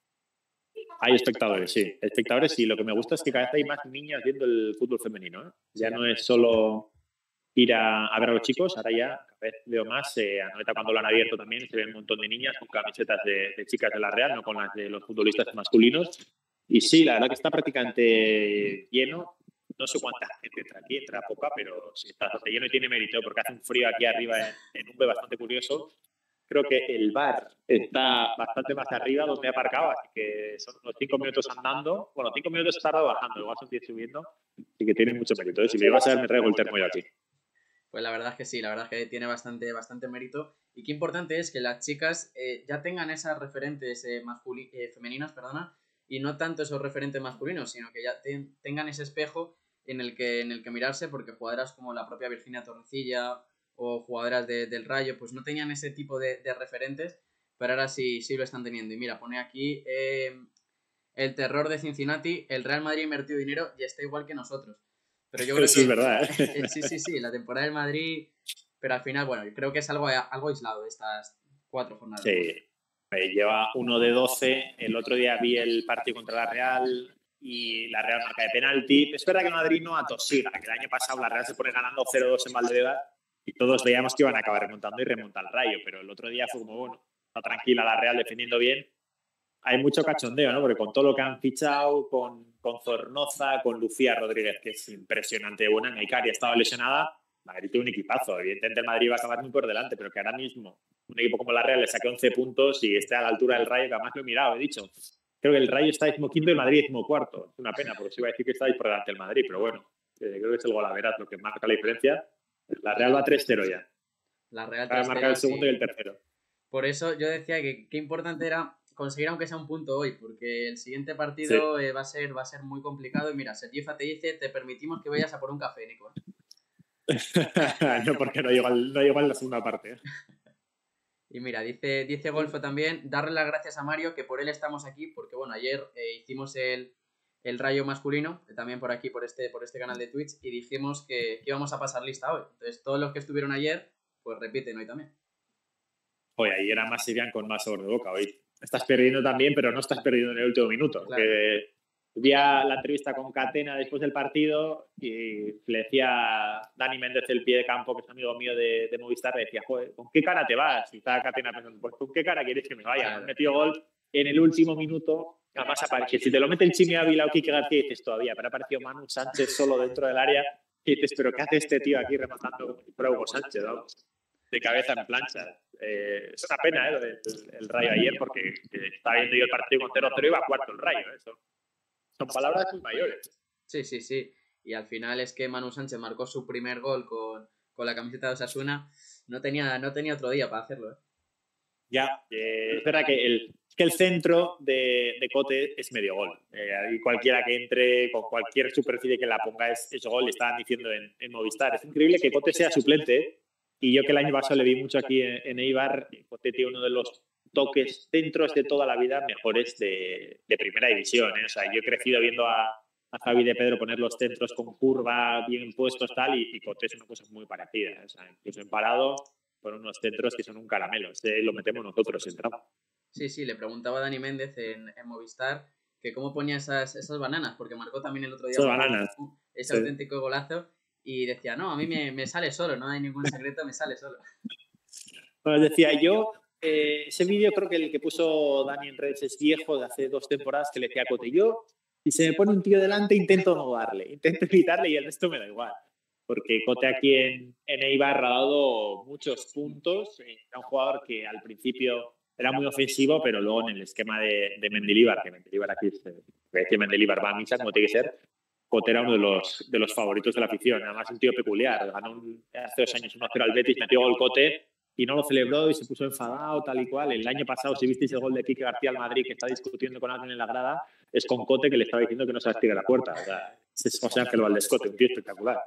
Hay espectadores, sí. Espectadores, y lo que me gusta es que cada vez hay más niñas viendo el fútbol femenino, ¿eh? Ya no es solo ir a, a ver a los chicos, ahora ya cada vez veo más, eh, Anoeta cuando lo han abierto también, se ven un montón de niñas con camisetas de, de chicas de la Real, no con las de los futbolistas masculinos. Y sí, la verdad que está prácticamente lleno. No sé cuánta gente entra aquí, entra poca, pero sí está bastante lleno y tiene mérito, porque hace un frío aquí arriba en, en un B bastante curioso. Creo que el bar está bastante más arriba donde he aparcado, así que son unos cinco minutos andando. Bueno, cinco minutos he tardado bajando, igual son diez subiendo, así que tiene mucho mérito. ¿Eh? Si me ibas a ver, me traigo el termo yo aquí. Pues la verdad es que sí, la verdad es que tiene bastante, bastante mérito. Y qué importante es que las chicas eh, ya tengan esas referentes eh, masculi- eh, femeninas, perdona, y no tanto esos referentes masculinos, sino que ya te- tengan ese espejo en el que, en el que mirarse, porque jugadoras como la propia Virginia Torrecilla o jugadoras de- del Rayo, pues no tenían ese tipo de, de referentes, pero ahora sí, sí lo están teniendo. Y mira, pone aquí eh, el terror de Cincinnati, el Real Madrid ha invertido dinero y está igual que nosotros. Pero yo creo Eso es que verdad, eh, sí, ¿eh? sí, sí, la temporada del Madrid, pero al final, bueno, yo creo que es algo, algo aislado de estas cuatro jornadas. Sí. Eh, lleva uno de doce. El otro día vi el partido contra la Real y la Real marca de penalti. Es verdad que el Madrid no atosiga, que el año pasado la Real se pone ganando cero dos en Valdebebas y todos veíamos que iban a acabar remontando y remonta el Rayo, pero el otro día fue como, bueno, está tranquila la Real defendiendo bien. Hay mucho cachondeo, ¿no? Porque con todo lo que han fichado, con, con Zornoza, con Lucía Rodríguez, que es impresionante buena, Neikari estaba lesionada, Madrid tiene un equipazo. Evidentemente el Madrid va a acabar muy por delante, pero que ahora mismo un equipo como la Real le saque once puntos y esté a la altura del Rayo, que además lo he mirado, he dicho. Creo que el Rayo está decimoquinto y el Madrid decimocuarto. Es una pena, porque se iba a decir que estáis por delante del Madrid, pero bueno, eh, creo que es el golaveras lo que marca la diferencia. La Real va tres cero ya. La Real Va a marcar el tres cero, segundo sí. y el tercero. Por eso yo decía que qué importante era conseguir aunque sea un punto hoy, porque el siguiente Sí. partido eh, va, a ser, va a ser muy complicado. Y mira, Sergifa te dice, te permitimos que vayas a por un café, Nico. No, porque no llego, al, no llego en la segunda parte. ¿eh? Y mira, dice, dice Golfo también, darle las gracias a Mario, que por él estamos aquí, porque bueno, ayer eh, hicimos el, el Rayo masculino, también por aquí, por este, por este canal de Twitch, y dijimos que, que íbamos a pasar lista hoy. Entonces, todos los que estuvieron ayer, pues repiten hoy también. Oye, ayer a más irían con más sabor de boca. Hoy estás perdiendo también, pero no estás perdiendo en el último minuto. Claro. Que vi la entrevista con Catena después del partido y le decía a Dani Méndez, el pie de campo, que es amigo mío de, de Movistar, le decía, joder, ¿con qué cara te vas? Y estaba Catena pensando, pues ¿con qué cara quieres que me vaya? Claro. Me metió gol en el último minuto. Además aparece, si te lo mete el Chimi Ávila o Quique García, dices todavía, pero ha aparecido Manu Sánchez solo dentro del área y dices, pero ¿qué hace este tío aquí rematando para Hugo Sánchez? ¿No? De cabeza en plancha. Eh, es una pena, ¿eh? El, el Rayo ayer, porque estaba viendo yo el partido con cero cero y iba cuarto el Rayo. ¿eh? Son, son palabras muy mayores. Sí, sí, sí. Y al final es que Manu Sánchez marcó su primer gol con, con la camiseta de Osasuna. No tenía, no tenía otro día para hacerlo. ¿eh? Ya, eh, es verdad que el, que el centro de, de Cote es medio gol. Eh, y cualquiera que entre, con cualquier superficie que la ponga es, es gol, le estaban diciendo en, en Movistar. Es increíble que Cote sea suplente. Y yo que el año pasado le vi mucho aquí en, en Eibar, Cote tiene uno de los toques centros de toda la vida mejores de, de primera división. ¿eh? O sea, yo he crecido viendo a, a Javi de Pedro poner los centros con curva, bien puestos, tal, y, y Cote es una cosa muy parecida. ¿eh? O sea, incluso en parado, con unos centros que son un caramelo. Este lo metemos nosotros, entramos. Sí, sí, le preguntaba a Dani Méndez en, en Movistar que cómo ponía esas, esas bananas, porque marcó también el otro día Son un, bananas. un, ese Sí. auténtico golazo. Y decía, no, a mí me, me sale solo, no hay ningún secreto, me sale solo. Bueno, decía yo, eh, ese vídeo creo que el que puso Dani en redes es viejo, de hace dos temporadas, que le decía a Cote, yo, si se me pone un tío delante, intento no darle, intento evitarle y el resto me da igual. Porque Cote aquí en, en Eibar ha dado muchos puntos. Era un jugador que al principio era muy ofensivo, pero luego en el esquema de, de Mendilibar, que Mendilibar aquí es, que Mendilibar va a misa como tiene que ser, Cote era uno de los, de los favoritos de la afición. Además, un tío peculiar. Ganó un, hace dos años uno cero al Betis, metió gol Cote y no lo celebró y se puso enfadado, tal y cual. El año pasado, si visteis el gol de Quique García al Madrid, que está discutiendo con alguien en la grada, es con Cote, que le estaba diciendo que no se tira la puerta. O sea, es José Ángel Valdés Cote, un tío espectacular.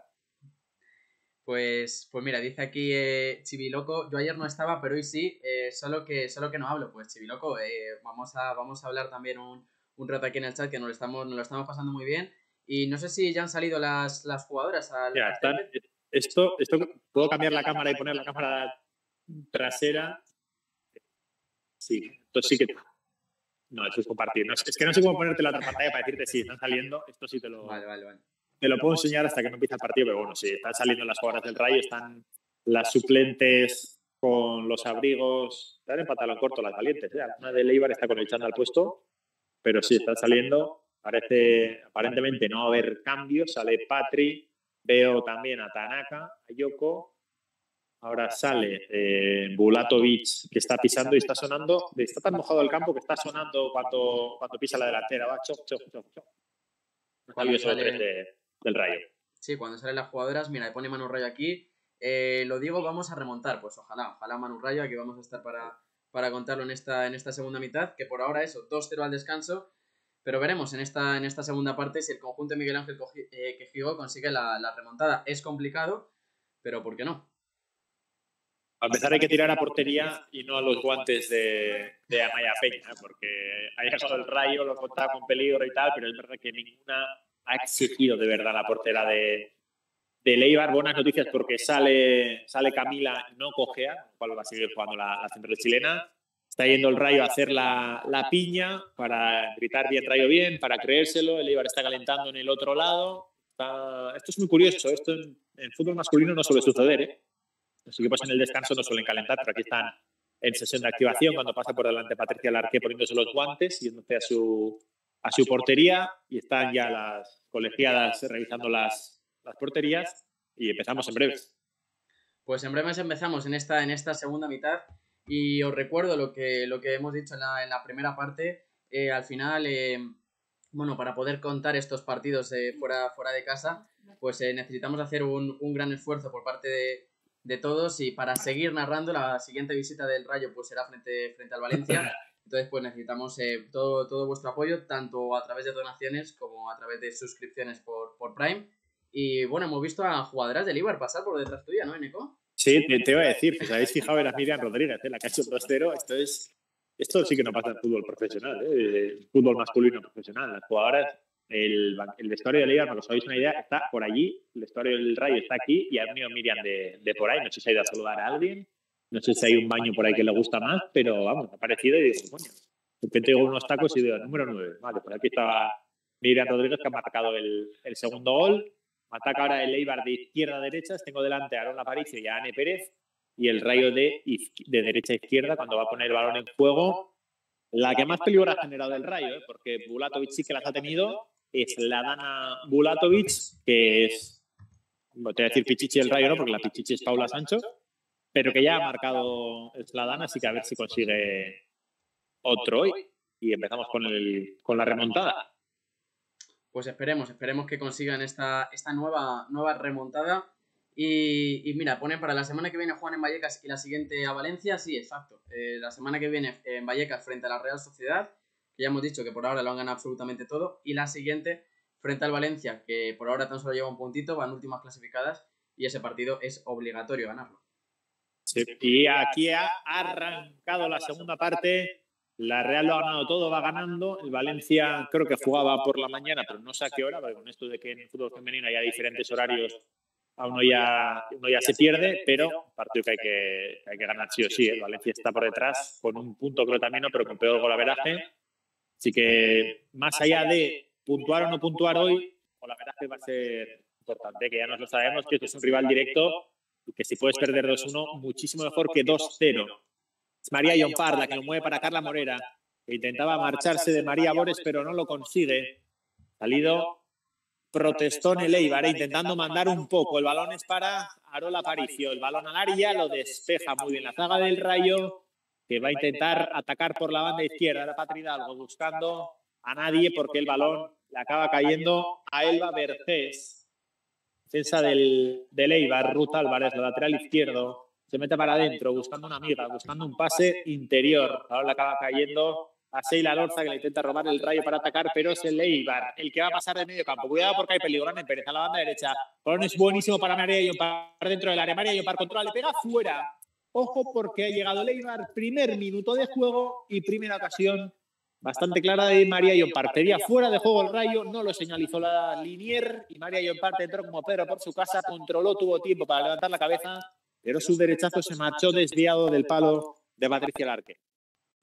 Pues, pues mira, dice aquí eh, Chiviloco, yo ayer no estaba, pero hoy sí, eh, solo, que, solo que no hablo. Pues Chiviloco, eh, vamos, a, vamos a hablar también un, un rato aquí en el chat, que nos lo estamos, nos lo estamos pasando muy bien. Y no sé si ya han salido las, las jugadoras al... Mira, están, esto, esto, puedo cambiar la cámara y poner la cámara trasera. Sí, entonces sí que... No, eso es compartir. No, es que no sé cómo ponerte la otra pantalla para decirte si están saliendo. Esto sí te lo, vale, vale, vale. Te lo puedo enseñar hasta que no empiece el partido, pero bueno, sí, están saliendo las jugadoras del Rayo, están las suplentes con los abrigos. Están en pantalón corto las valientes. ¿eh? Una de Eibar está con el chándal puesto, pero sí, están saliendo. Parece, aparentemente no va a haber cambios. Sale Patri, veo también a Tanaka, a Yoko. Ahora sale eh, Bulatovic, que está pisando y está sonando. Está tan mojado el campo que está sonando cuando, cuando pisa la delantera. Va, choc, choc, choc, choc. Cuando sale... de, del Rayo. Sí, cuando salen las jugadoras, mira, pone Manu Rayo aquí. Eh, lo digo, vamos a remontar. Pues ojalá, ojalá Manu Rayo, aquí vamos a estar para, para contarlo en esta, en esta segunda mitad, que por ahora eso, dos cero al descanso. Pero veremos en esta, en esta segunda parte si el conjunto de Miguel Ángel eh, Quejigo consigue la, la remontada. Es complicado, pero ¿por qué no? A empezar hay que tirar a portería y no a los guantes de, de Amaya Peña, porque ha llegado el Rayo, lo contaba con peligro y tal, pero es verdad que ninguna ha exigido de verdad la portera de, de Eibar. Buenas noticias porque sale, sale Camila, no cojea, cual va a seguir jugando la, la central chilena. Está yendo el Rayo a hacer la, la piña para gritar bien Rayo bien, para creérselo. El Eibar está calentando en el otro lado. Está... Esto es muy curioso, esto en, en fútbol masculino no suele suceder, ¿eh? Los equipos en el descanso no suelen calentar, pero aquí están en sesión de activación cuando pasa por delante Patricia Larqué poniéndose los guantes y yéndose a su, a su portería, y están ya las colegiadas revisando las, las porterías y empezamos en breves. Pues en breves empezamos en esta, en esta segunda mitad y os recuerdo lo que, lo que hemos dicho en la, en la primera parte. Eh, al final, eh, bueno, para poder contar estos partidos eh, fuera, fuera de casa, pues eh, necesitamos hacer un, un gran esfuerzo por parte de de todos, y para seguir narrando la siguiente visita del Rayo pues será frente, frente al Valencia. Entonces pues necesitamos eh, todo, todo vuestro apoyo, tanto a través de donaciones como a través de suscripciones por, por Prime. Y bueno, hemos visto a jugadoras del Eibar pasar por detrás tuya, ¿no, Eneco? Sí, te, te iba a decir, si os habéis fijado en la Miriam Rodríguez, ¿eh? La que ha hecho el dos cero. Esto es, esto sí que no pasa en fútbol profesional, ¿eh? El fútbol masculino profesional. Las jugadoras, el, el vestuario del Eibar, para que os hagáis una idea, está por allí, el vestuario del Rayo está aquí y ha venido Miriam de, de por ahí. No sé si ha ido a saludar a alguien, no sé si hay un baño por ahí que le gusta más, pero vamos, ha aparecido y digo, coño, de repente digo unos tacos y digo, número nueve. Vale, pues aquí estaba Miriam Rodríguez, que ha marcado el, el segundo gol. Ataca ahora el Eibar de izquierda a derecha. Tengo delante a Aaron Aparicio y a Ane Pérez. Y el Rayo de, de derecha a izquierda cuando va a poner el balón en juego. La que más peligro ha generado el Rayo, ¿eh? Porque Bulatovic sí que las ha tenido. Es la Dana Bulatovic, que es, te voy a decir Pichichi del Rayo, ¿no? Porque la Pichichi es Paula Sancho. Pero que ya ha marcado la Dana, así que a ver si consigue otro hoy. Y empezamos con, el, con la remontada. Pues esperemos, esperemos que consigan esta, esta nueva, nueva remontada. Y, y mira, ponen para la semana que viene Juan en Vallecas y la siguiente a Valencia. Sí, exacto. Eh, la semana que viene en Vallecas frente a la Real Sociedad, que ya hemos dicho que por ahora lo han ganado absolutamente todo. Y la siguiente frente al Valencia, que por ahora tan solo lleva un puntito, van últimas clasificadas y ese partido es obligatorio ganarlo. Sí, y aquí ha arrancado la segunda parte. La Real lo ha ganado todo, va ganando. El Valencia creo que jugaba por la mañana, pero no sé a qué hora, porque con esto de que en el fútbol femenino haya diferentes horarios, a uno ya, uno ya se pierde, pero partido que hay que, que hay que ganar sí o sí. El Valencia está por detrás con un punto creo también, pero con peor golaveraje. Así que más allá de puntuar o no puntuar hoy, golaveraje va a ser importante, que ya nos lo sabemos, que esto es un rival directo y que si puedes perder dos uno, muchísimo mejor que dos cero. Es María Llompar la que lo mueve para Carla Morera, que intentaba marcharse de María Bores, pero no lo consigue. Salido protestón el Eibar, intentando mandar un poco. El balón es para Arola Aparicio. El balón al área, lo despeja muy bien la zaga del Rayo, que va a intentar atacar por la banda izquierda. Era Patri Hidalgo buscando a nadie porque el balón le acaba cayendo a Elba Vergés. Defensa del, del Eibar, Ruth Álvarez, la lateral izquierdo. Se mete para adentro, buscando una amiga, buscando un pase interior. Ahora le acaba cayendo a Sheila Lorza, que le intenta robar el Rayo para atacar, pero es el Eibar el que va a pasar de medio campo. Cuidado porque hay peligro. Ane Pérez a la banda derecha. Balón es buenísimo para María Llompar dentro del área. María Llompar controla, le pega fuera. Ojo porque ha llegado el Eibar, primer minuto de juego y primera ocasión bastante clara de María Llompar. Pedía fuera de juego el Rayo, no lo señalizó la Linier y María Llompar entró como Pedro por su casa, controló, tuvo tiempo para levantar la cabeza, pero su derechazo se marchó desviado del palo de Patricia Larque.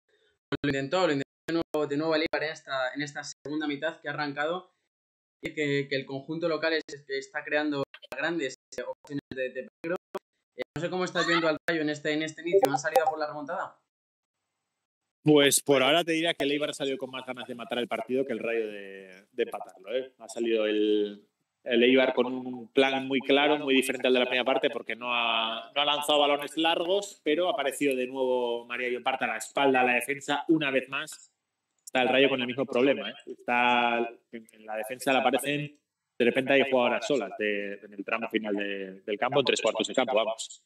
lo intentó, lo intentó de nuevo, de nuevo el Eibar en esta, en esta segunda mitad que ha arrancado, que, que el conjunto local es, que está creando grandes ocasiones de, de peligro. Eh, no sé cómo estás viendo al Rayo en este, en este inicio. ¿Han salido por la remontada? Pues por ahora te diría que el Eibar ha salido con más ganas de matar el partido que el Rayo de, de empatarlo, ¿eh? Ha salido el, el Eibar con un plan muy claro, muy diferente al de la primera parte, porque no ha, no ha lanzado balones largos, pero ha aparecido de nuevo María Llopart a la espalda a la defensa una vez más. Está el Rayo con el mismo problema, ¿eh? Está en la defensa le aparecen, de repente hay jugadoras solas de, en el tramo final de, del campo, en tres cuartos de campo, vamos.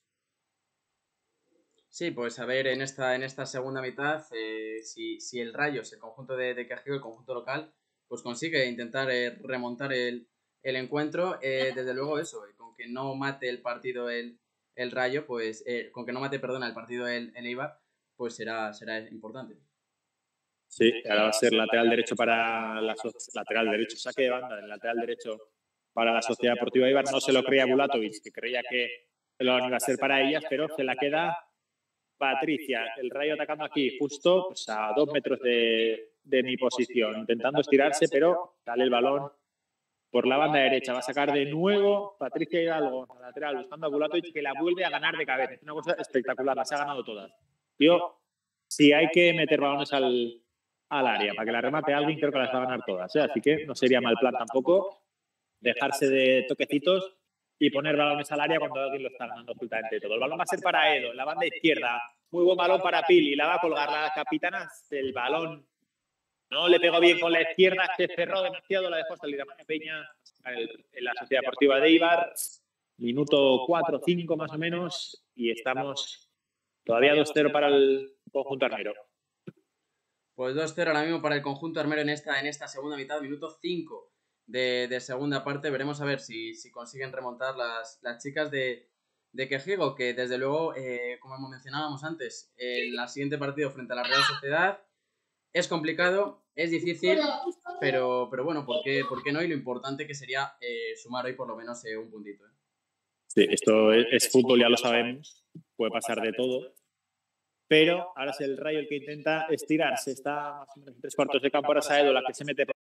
Sí, pues a ver, en esta, en esta segunda mitad, eh, si, si el Rayo, el conjunto de, de Quejigo, el conjunto local, pues consigue intentar eh, remontar el, el encuentro, eh, desde luego eso, eh, con que no mate el partido el, el Rayo, pues, eh, con que no mate, perdona, el partido el, el Eibar, pues será, será importante. Sí, ahora va a ser lateral derecho para la lateral derecho, saque de banda del lateral derecho para la Sociedad Deportiva Eibar. No se lo creía Bulatovic, que creía que lo iba a ser para ellas, pero se la queda Patricia. El Rayo atacando aquí, justo pues, a dos metros de, de mi posición, intentando estirarse, pero sale el balón por la banda derecha. Va a sacar de nuevo Patricia Hidalgo, lateral, buscando a Bulatovic, que la vuelve a ganar de cabeza. Es una cosa espectacular, las ha ganado todas. Tío, si hay que meter balones al, al área para que la remate alguien, creo que las va a ganar todas, ¿eh? Así que no sería mal plan tampoco dejarse de toquecitos y poner balones al área cuando alguien lo está ganando absolutamente todo. El balón va a ser para Edo, en la banda izquierda. Muy buen balón para Pili, la va a colgar la capitana. El balón no le pegó bien con la izquierda, se cerró demasiado, la dejó salir a María Peña en la Sociedad Deportiva de Eibar. Minuto cuatro cinco más o menos y estamos todavía dos cero para el conjunto armero. Pues dos cero ahora mismo para el conjunto armero en esta, en esta segunda mitad, minuto cinco de, de segunda parte. Veremos a ver si, si consiguen remontar las, las chicas de, de Quejigo, que desde luego, eh, como mencionábamos antes, en el siguiente partido frente a la Real Sociedad es complicado, es difícil, pero, pero bueno, ¿por qué, ¿por qué no? Y lo importante que sería eh, sumar hoy por lo menos eh, un puntito. ¿eh? Sí, esto es, es fútbol, ya lo sabemos, puede pasar de todo. Pero ahora es el Rayo el que intenta estirarse. Está más o menos en tres cuartos de campo. Ahora Saedo la que se mete por